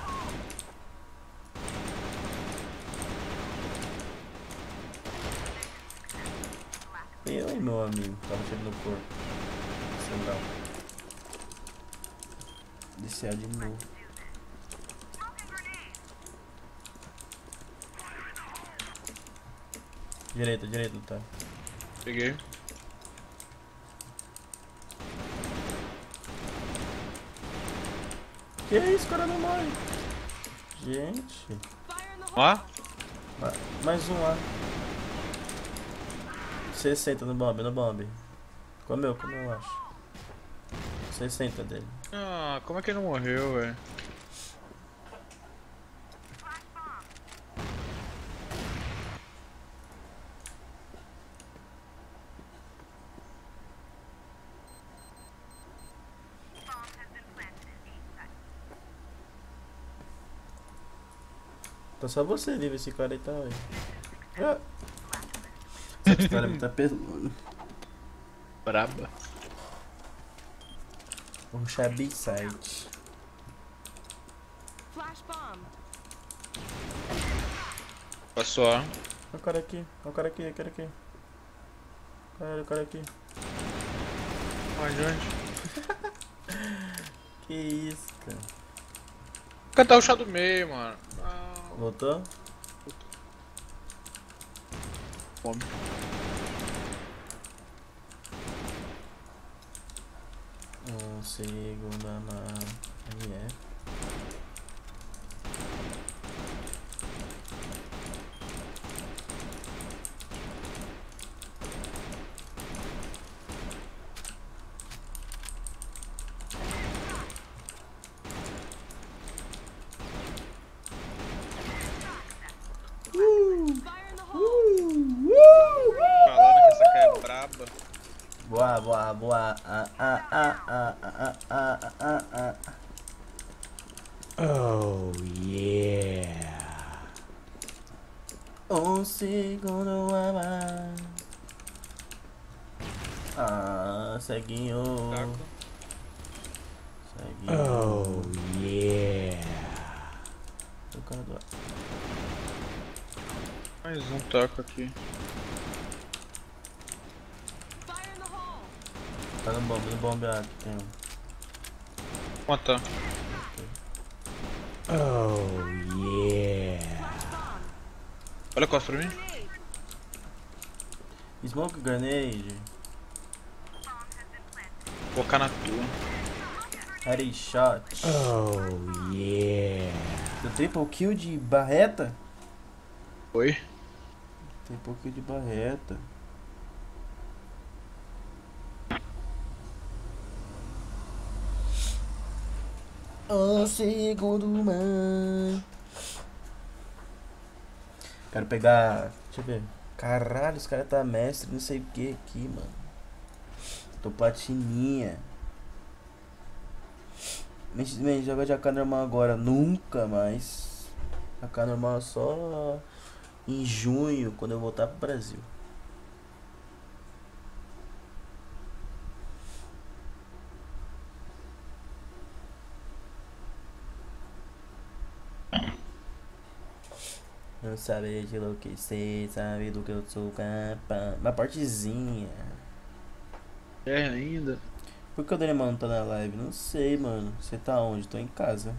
Eu e meu amigo, tava chegando no corpo. Central. Descer de novo. Direita, tá. Peguei. Que isso, cara não morre. Gente. Ó. Mais um lá. 60 no bomb, Comeu, eu acho. 60 dele. Ah, como é que ele não morreu, velho? Tá só você vivo, esse cara aí tá aí. Ah. Esse cara me tá pelando. Braba. Vou rushar B-side. Passou, ó. Olha o cara aqui, o cara aqui. Olha o cara aqui. Onde? Que isso, cara. Cantar o chá do meio, mano. Não. Voltou? Fome. Um segundo na MF. Falando que essa cara é braba. Boa. Oh yeah. Um segundo a mais. Ceguinho. Taco. Ceguinho. Oh yeah. O cara do... Mais um taco aqui. Tá no bombe aqui tem um. Matar. Oh yeah. Olha a costa pra mim. Smoke grenade. Vou colocar na tua. Headshot. Oh yeah. Deu triple kill de barreta? Oi? Triple kill de barreta. Um segundo, mano. Quero pegar... Deixa eu ver. Caralho, os caras tá mestre não sei o que aqui, mano. Tô platininha. Man, joga de AK normal agora. Nunca mais. AK normal só em junho, quando eu voltar pro Brasil. Não sabe de enlouquecer, sabe do que eu sou capaz. Uma partezinha. É ainda. Por que o Daniel não tá na live? Não sei, mano. Você tá onde? Tô em casa.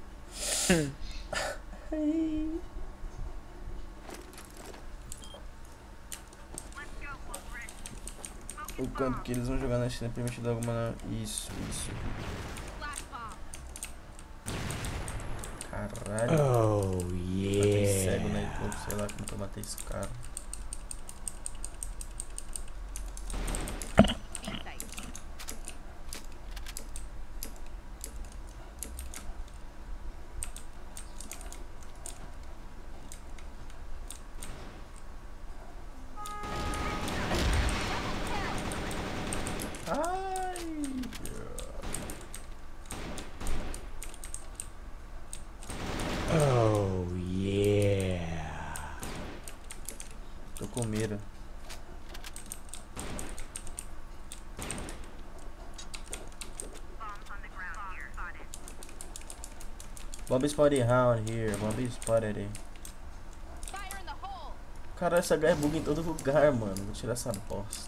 O campo que eles vão jogar na China permitido alguma... Isso. Caralho. Oh Matei cego na yeah. YouTube, sei lá como que eu matei esse cara. Oh yeah. Tô com mira. Bomb spotted round here. Bomb spotted aí. Caralho, essa H é bug em todo lugar, mano. Vou tirar essa bosta.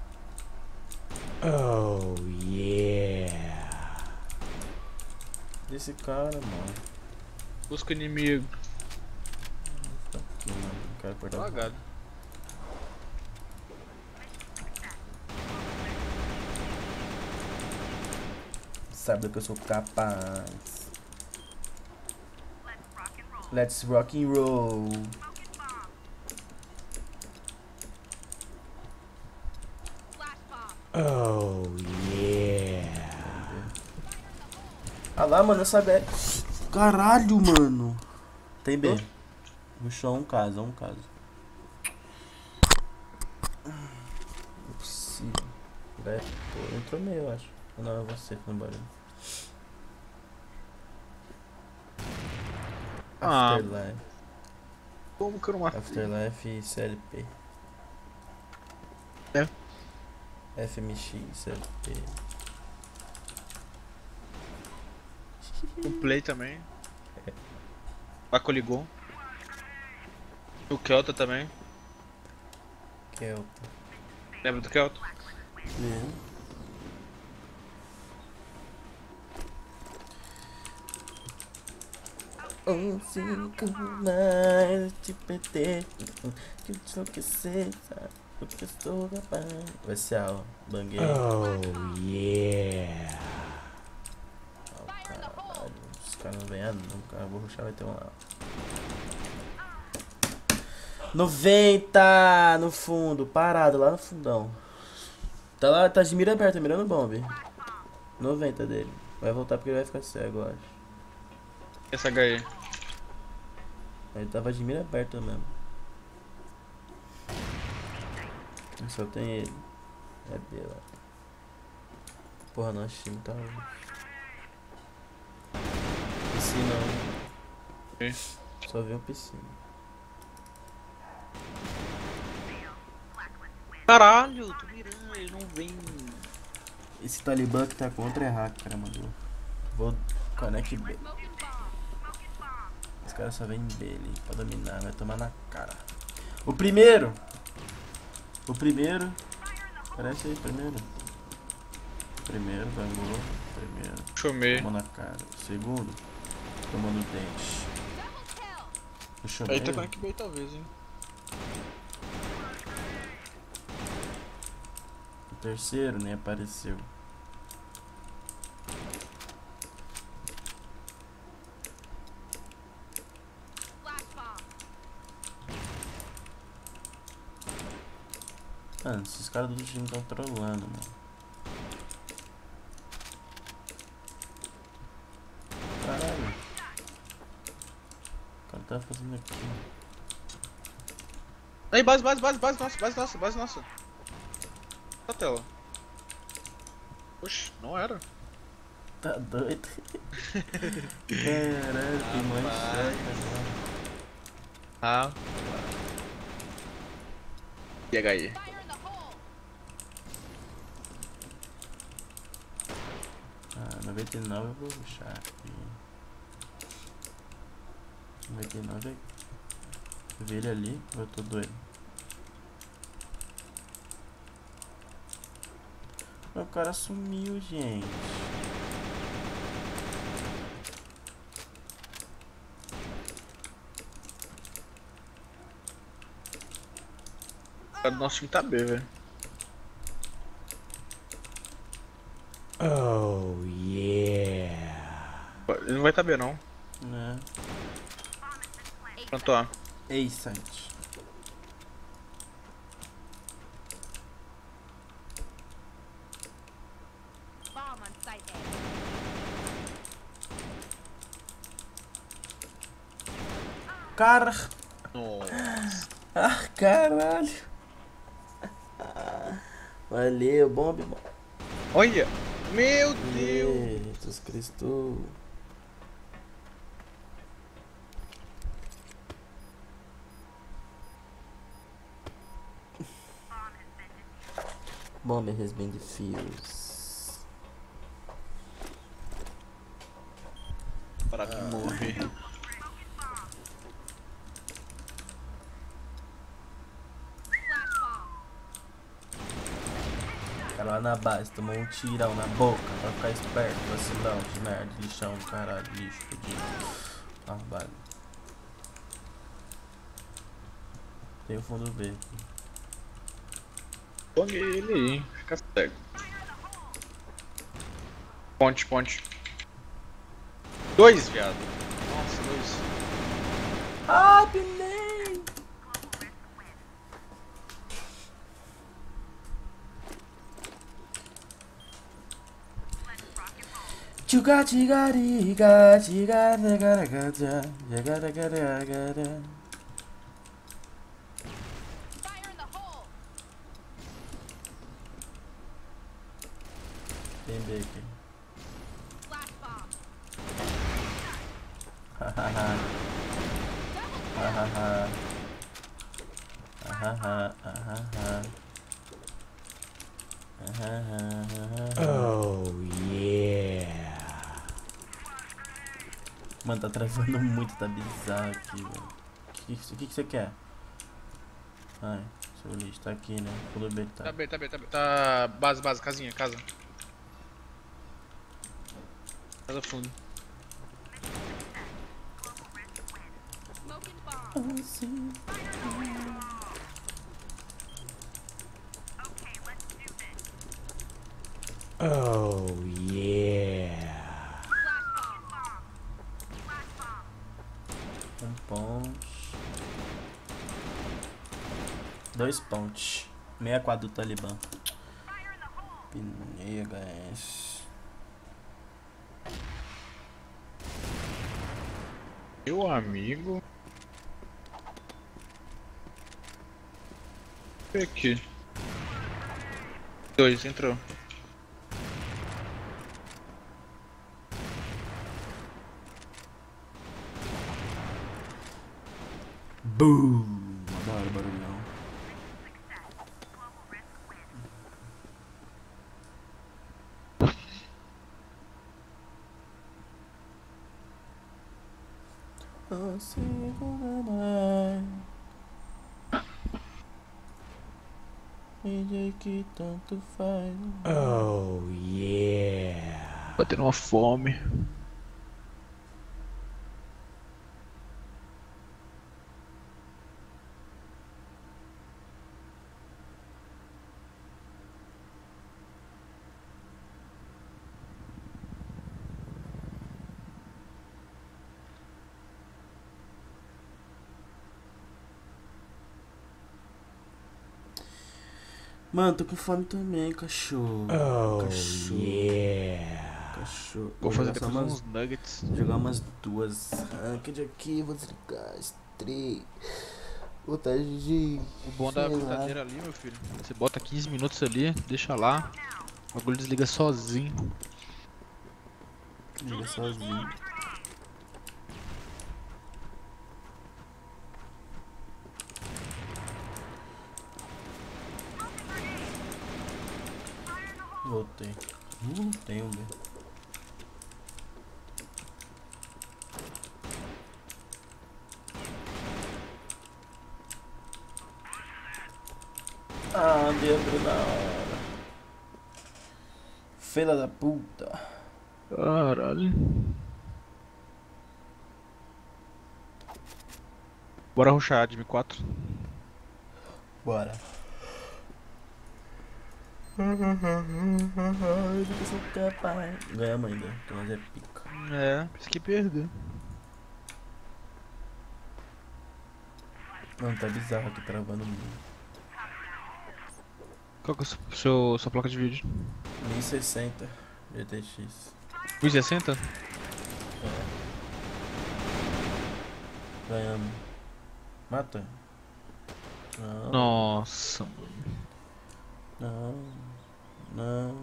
Oh yeah. desse cara, mano. Busca o inimigo. Tá aqui, mano. Não quero acordar. Lagado. Sabe que eu sou capaz. Let's rock and roll. Oh, yeah. Ah lá, mano, essa B. Caralho, mano. Tem B. Rushou um caso, um caso. Não é possível. Vai, pô, entrou meio, eu acho. Ou não, é você que no barulho. Ah. Afterlife. Como que eu não matei? Afterlife e CLP. É. FMX, CLP. O Play também. Bacoligon. O Kelta também. Kelta. Lembra do Kelta? É. Um cinco mais de PT. Que eu te enlouquecer, sabe? Porque eu estou capaz. Vai ser a banguei. Oh, yeah. Oh, caralho. Os caras não vêm nunca. Eu vou rushar, vai ter um lá. 90 no fundo, parado lá no fundão. Tá lá, tá de mira aberta, mirando bomba. 90 dele. Vai voltar porque ele vai ficar cego, eu acho. Essa HE. Ele tava de mira aberta mesmo. Só tem ele. É B lá. Porra, nosso time tá. Piscina. Okay. Só vi um piscina. Caralho, tô mirando, ele não vem. Esse Talibã que tá contra é hacker, cara, mandou. Vou connect B. Os caras só vêm B ali pra dominar, vai tomar na cara. O primeiro! O primeiro. Parece aí, primeiro. Primeiro, bangou. Primeiro. Chomei. Tomou na cara. Segundo, tomou no dente. O chomei. Aí tá com B talvez, hein. O terceiro nem apareceu. Mano, esses caras do time estão trolando, mano. Caralho. O cara tá fazendo aqui. Aí, base nossa. Na tela. Oxi, não era. Tá doido? Caralho, tem mais certo, mano. Ah. E HE. Ah, 99 eu vou puxar aqui. 99 é... Eu vi ele ali, ou eu tô doido? O cara sumiu, gente. O nosso time tá B, velho. Oh, yeah. Ele não vai tá B, não. Né? Pronto, ó. Ei, site. Cara. Nossa. Ah, caralho. Valeu, bomba. Olha. Meu Deus. Jesus Cristo. Bomber has been defused. Para de morrer. cara lá na base tomou um tirão na boca pra ficar esperto, vacilão de merda, lixão do caralho, lixo, fudido. Arrombado. Tem o fundo B aqui. Põe ele aí, fica cego. Ponte, ponte. 2, viado. Nossa, 2. Ah, penei! Chuga chigariga, chigaragaraga, jagaragaragara. Tem B aqui. Hahaha. Hahaha. Hahaha. Hahaha. Oh yeah. Mano, tá travando muito, tá bizarro aqui, velho. O que você quer? Ai, seu lixo, tá aqui, né? Full B tá. Tá bem, tá bem, tá bem. Tá base, base, casinha, casa. Casa fundo. Oh yeah. Um ponte. 2 pontes. 64 do Talibã. Pinegas. Meu amigo. Aqui. 2, entrou. Boom! Adoro barulhão. Que tanto faz. Oh yeah. Batendo uma fome. Mano, tô com fome também, cachorro. Oh Cachorro. yeah. Cachorro. Vou fazer jogar só depois umas, uns nuggets. jogar umas 2 ranked aqui, vou desligar as 3. Vontade de. O bom da sei lá. brincadeira ali, meu filho. Você bota 15 minutos ali, deixa lá. O bagulho desliga sozinho. Liga sozinho. Voltei. Tem um B. Ah, dentro na hora. Filha da puta. Caralho. Bora rushar, admin 4. Bora. Ganhamos ainda, que nós é pica. É, por isso que perdeu. Mano, tá bizarro aqui, travando muito. Qual que é a sua placa de vídeo? 1060 GTX. 1060? Ganhamos. Mata. Não. Nossa, mano. Não. Não.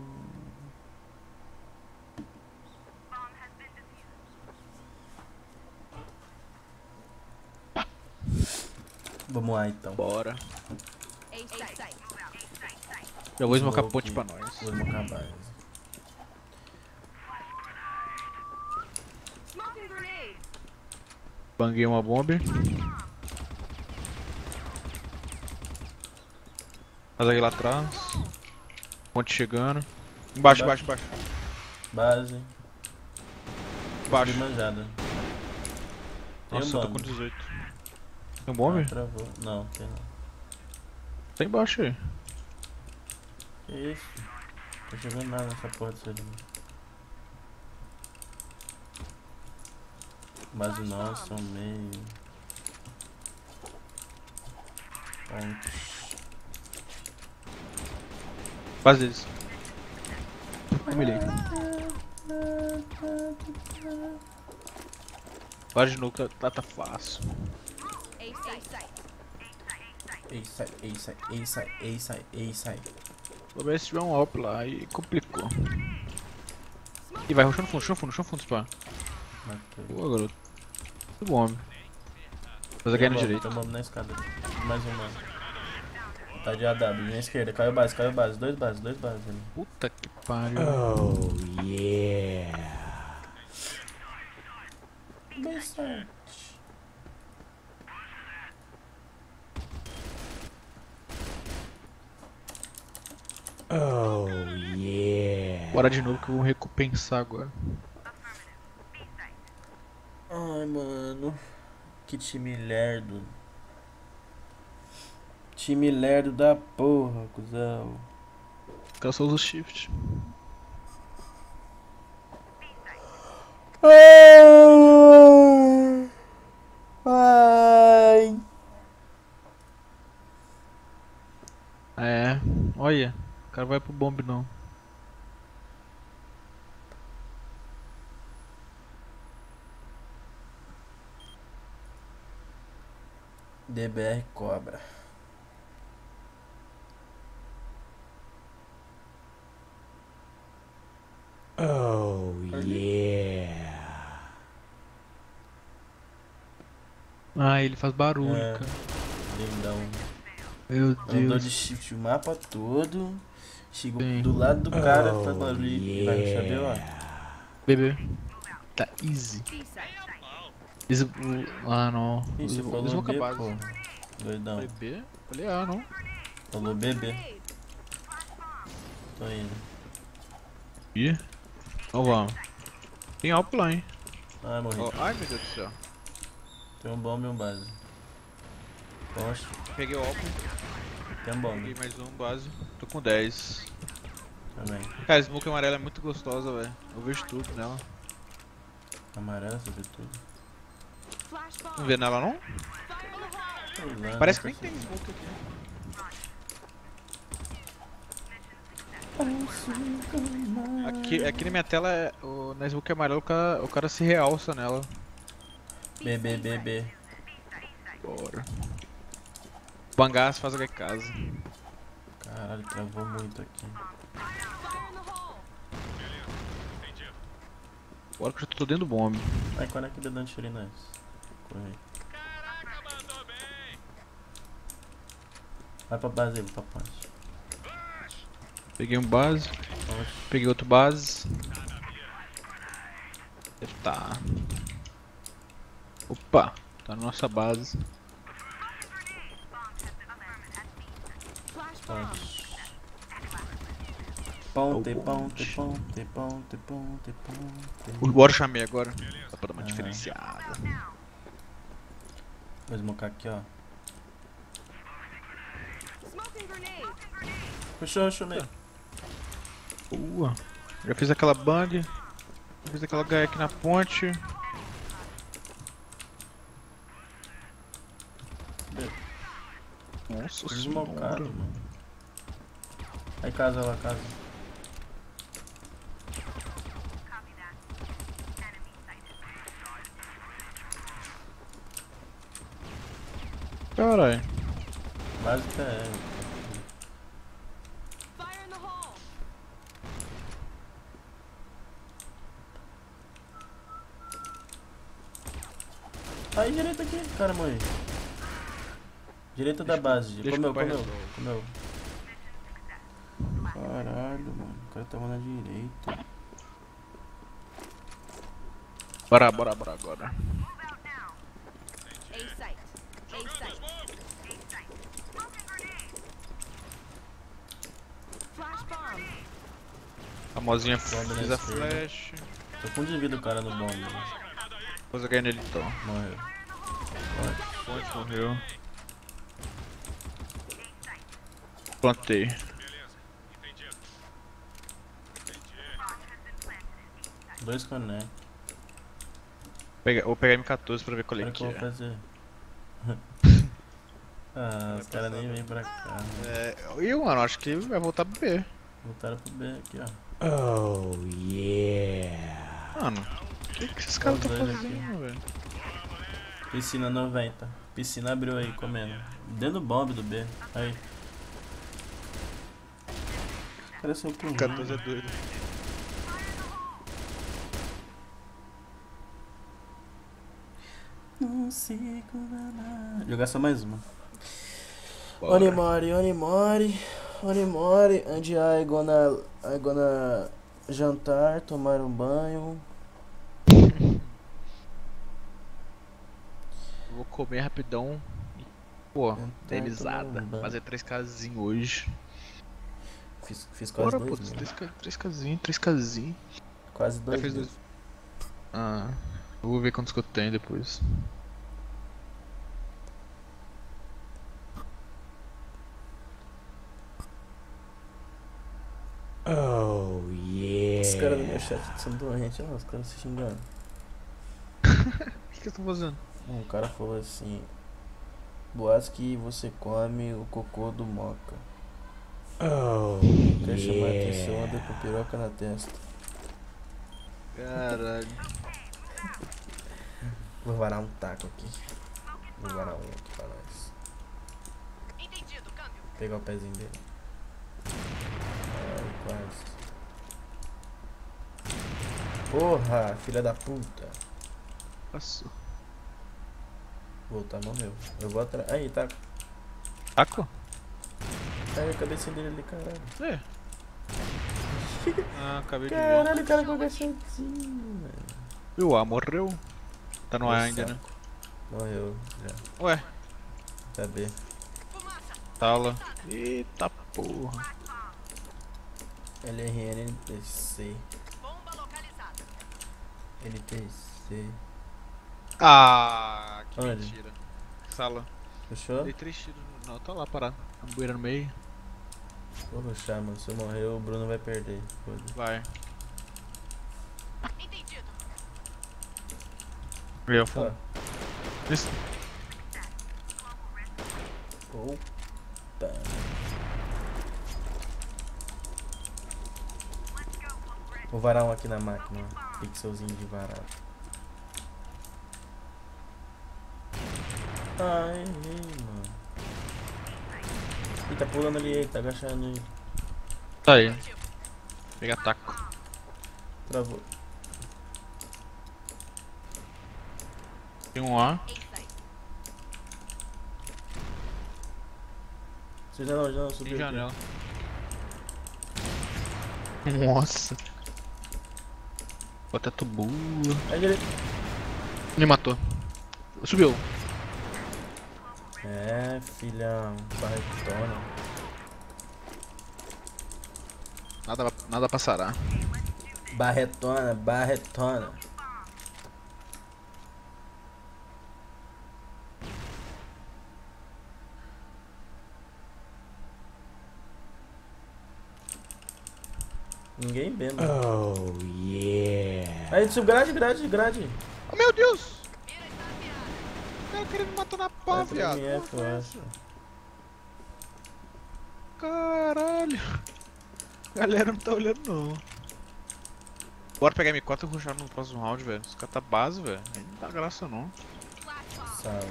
Vamos lá então. Bora. Já vou smocar ponte pra nós. Vou smocar base. Banguei uma bomba. Faz aqui lá atrás. Ponte chegando. Embaixo, embaixo, embaixo. Base. Embaixo. Manjada. Nossa, eu tô com bombe. 18. Tem um bombe? Travou. Não, tem não. Tá embaixo aí. Que isso? Não tô jogando nada nessa porra dessa ali. Base nossa, um meio. Ponte. Base deles. Humilhei. Bora de novo, tá fácil. Ei, sai. Vou ver se tiver um op lá e complicou. Ih, vai rushando fundo, Spa. Boa, garoto. Muito bom, homem. Mas aqui é no direito. Tem um bombe na escada. Mais um, mano. Tá de AW, na esquerda. Caiu base. Dois bases ali. Puta que pariu. Oh, yeah. Bem certo. Oh, yeah. Bora de novo que eu vou recompensar agora. Ai, mano. Que time lerdo. Time lerdo da porra, cuzão. Os caras só usam shift. Ai. É, olha. O cara vai pro bomb não. DBR cobra. Oh, yeah. Ah, ele faz barulho, É. cara. Lindão. Meu Andou Deus. de shift o mapa todo. Chegou Sim. do lado do cara, faz Oh, barulho e vai saber, ó. Bebê. Tá easy. Ah, não. Ih, você falou Smoke a B, base. porra. Doidão. Falei B? Falei A, não. Falou bebê. Tô indo. Ih. Então vamos. Tem alpo lá, hein. Ai, morri. Ó, ai, meu Deus do céu. Tem um bombe e um base. Poxa, Peguei o alpo. tem um Peguei bombe mais um base. Tô com 10. também. Cara, smoke amarela é muito gostosa, velho. Eu vejo tudo nela. Amarela, sobretudo. Não vê nela, não? Sei lá, Parece que não nem tem smoke aqui. Aqui na minha tela, na smoke amarela, o cara se realça nela. B. Bora. Bangas faz a casa. Caralho, travou muito aqui. Bora que eu já tô dentro do bombe. Ai, quando é que deu dano de nós? Corre. Vai pra base aí, pra ponte. Peguei um base. Ponte. Peguei outro base. Tá. Opa, tá na nossa base. Ponte. Bora chamei agora. Só pra dar uma diferenciada. Vou smocar aqui, ó. Puxou meio. Boa. Já fiz aquela bang. Já fiz aquela gaia aqui na ponte. Nossa Smocado, senhora. mano. Aí casa lá, casa. Caralho. Base TR. Aí direita aqui, cara, mãe. Direita da base. deixa Comeu. que o pai Caralho, mano. O cara tava na direita. Bora agora. Famosinha Bomba fiz na a esquerda. flash. Tô com de vida o cara no bomb. Depois eu ganhei nele então. Morreu. Ponte morreu. Plantei. Dois conectos. Vou pegar M14 pra ver qual é Olha o que que eu vou é. fazer. Ah, os caras nem vêm pra cá. E mano, acho que vai voltar pro B. Voltaram pro B aqui, ó. Oh yeah. Mano, o que esses caras Os estão dois fazendo, velho? Piscina 90. Piscina abriu aí, comendo. Dentro do bomb do B. Aí. Parece um com 14 é doido. Não segura nada. Jogar só mais uma. Bora. Onimori, and I gonna jantar, tomar um banho. Vou comer rapidão. Pô, Jantar, delizada. tomar um banho. Fazer 3 casinhos hoje. Fiz quase Bora, pô, 2 mil. 3 casinhos, 3 casinhos. Quase Já 2 fez mil. 2. Ah, eu vou ver quantos que eu tenho depois. Oh Os caras no yeah. meu chat são doentes, ó, os caras se xingando. O que eu tô fazendo? Um cara falou assim: boatos que você come o cocô do Moca. Oh Quer chamar a atenção, yeah. anda com piroca na testa. Caralho. Vou varar um taco aqui. Vou varar um aqui pra nós. Pegar o pezinho dele. Ai, quase. Porra, filha da puta. Passou. Voltar, morreu. Eu vou atrás. Aí, tá. Taco? Aí a cabecinha dele ali, caralho. É. Ah, acabei de ver. Caralho, o cara com agachadinho, velho. E o A morreu? Tá no A Meu ainda, né? saco. Morreu, já. Ué, Tá B. tala. Eita porra. LRN, NPC. NPC. Ah, que Onde? mentira. Sala. Puxou? Dei 3 tiros. Não, tá lá parado. A bueira no meio. Vou rushar, mano. Se eu morrer, o Bruno vai perder. Foda-se. Vai. Eu Ó. fundo. Isso. Opa. Vou varar um aqui na máquina. Ó. Pixelzinho de varado. Ai, errei, mano. Ele tá pulando ali, ele tá agachando aí. Tá aí. Pega taco. Travou. Tem um A. Você já não Tem subiu aqui. janela. Nossa. Bota tubu. Aí ele... Me matou. Subiu. É, filha, barretona. Nada passará. Barretona, barretona. Ninguém vê, mano. Oh yeah. Aí, grade. Oh meu Deus! O cara querendo me matar na pá, Vai pra viado. MF, eu acho. Caralho. A galera não tá olhando não. Bora pegar M4 e rushar no próximo round, velho. Os caras tá base, velho. Aí não dá graça não. Sala,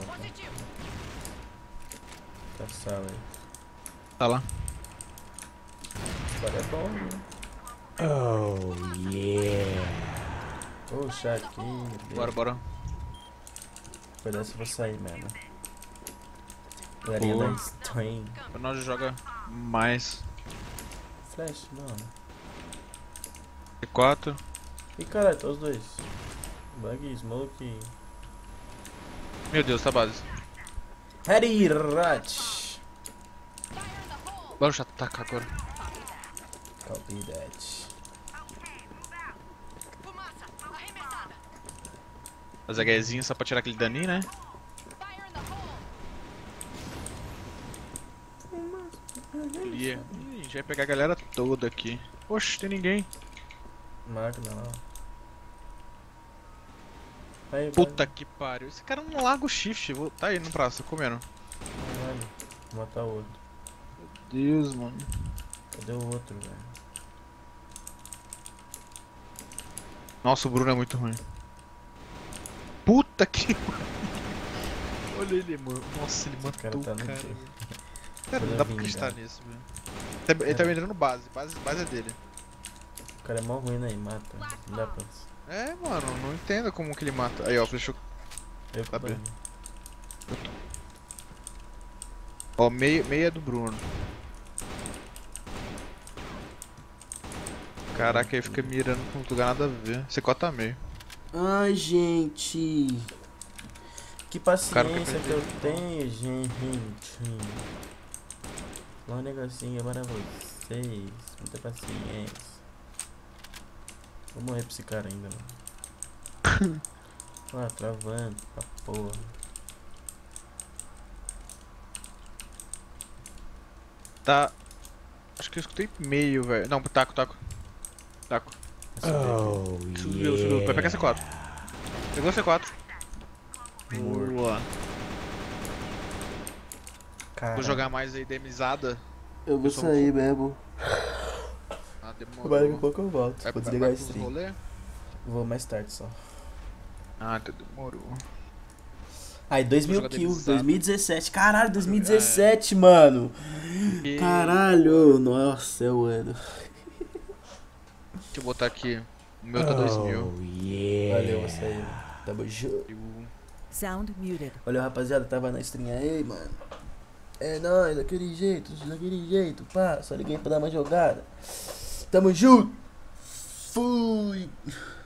tá sala aí. Tá lá. Esse cara é bom, né? Oh yeah. Puxa aqui. Bora. Depois dessa eu vou sair mesmo. Galerinha Boa. da stream. Quando nós joga mais. Flash, mano. C4. Ih, caralho, tá os dois. Bug, smoke. Meu Deus, tá base. Harry Rat. Bora já atacar agora. Copy that. Fazer Hzinho só pra tirar aquele daninho, né? Ih, a gente vai pegar a galera toda aqui. Oxe, tem ninguém. Máquina lá. Aí, Puta que pariu. Esse cara não larga o shift. Tá aí no braço, comendo. Caralho. Vou matar o outro. Meu Deus, mano. Cadê o outro, velho? Nossa, o Bruno é muito ruim. Puta que olha ele, mano. Nossa, ele matou o cara. Cara, não dá pra acreditar nisso, velho. Ele tá me entrando base é dele. O cara é mó ruim, né? Mata. Não dá pra... É, mano, não entendo como que ele mata. Aí, ó, deixa eu saber. Ó, meia do Bruno. Caraca, aí fica mirando com lugar nada a ver. Você cota meio. Ai, gente. Que paciência que eu perder. tenho, gente. Só um negocinho para vocês. Muita paciência. Vou morrer pra esse cara ainda, mano. Ah, travando, pra porra. Tá. Acho que eu escutei meio, velho. Não, taco. Taco. Oh, Subiu. Vai pegar C4. Pegou C4. Boa. Cara, Vou jogar mais aí demizada. eu vou sair mesmo. Ah, demorou. Daqui a pouco eu volto. Vou desligar a pros stream. rolê? Vou mais tarde só. Ah, demorou. Ai, 2000 jogar kills, demizado. 2017. Caralho, 2017, mano. Caralho, nossa, eu ando. Deixa eu botar aqui. O meu tá 2000. Oh, yeah. Valeu, você aí. Tamo junto. Sound muted. Valeu, rapaziada, tava na stream aí, mano. É nóis, daquele jeito, pá. Só liguei pra dar uma jogada. Tamo junto. Fui.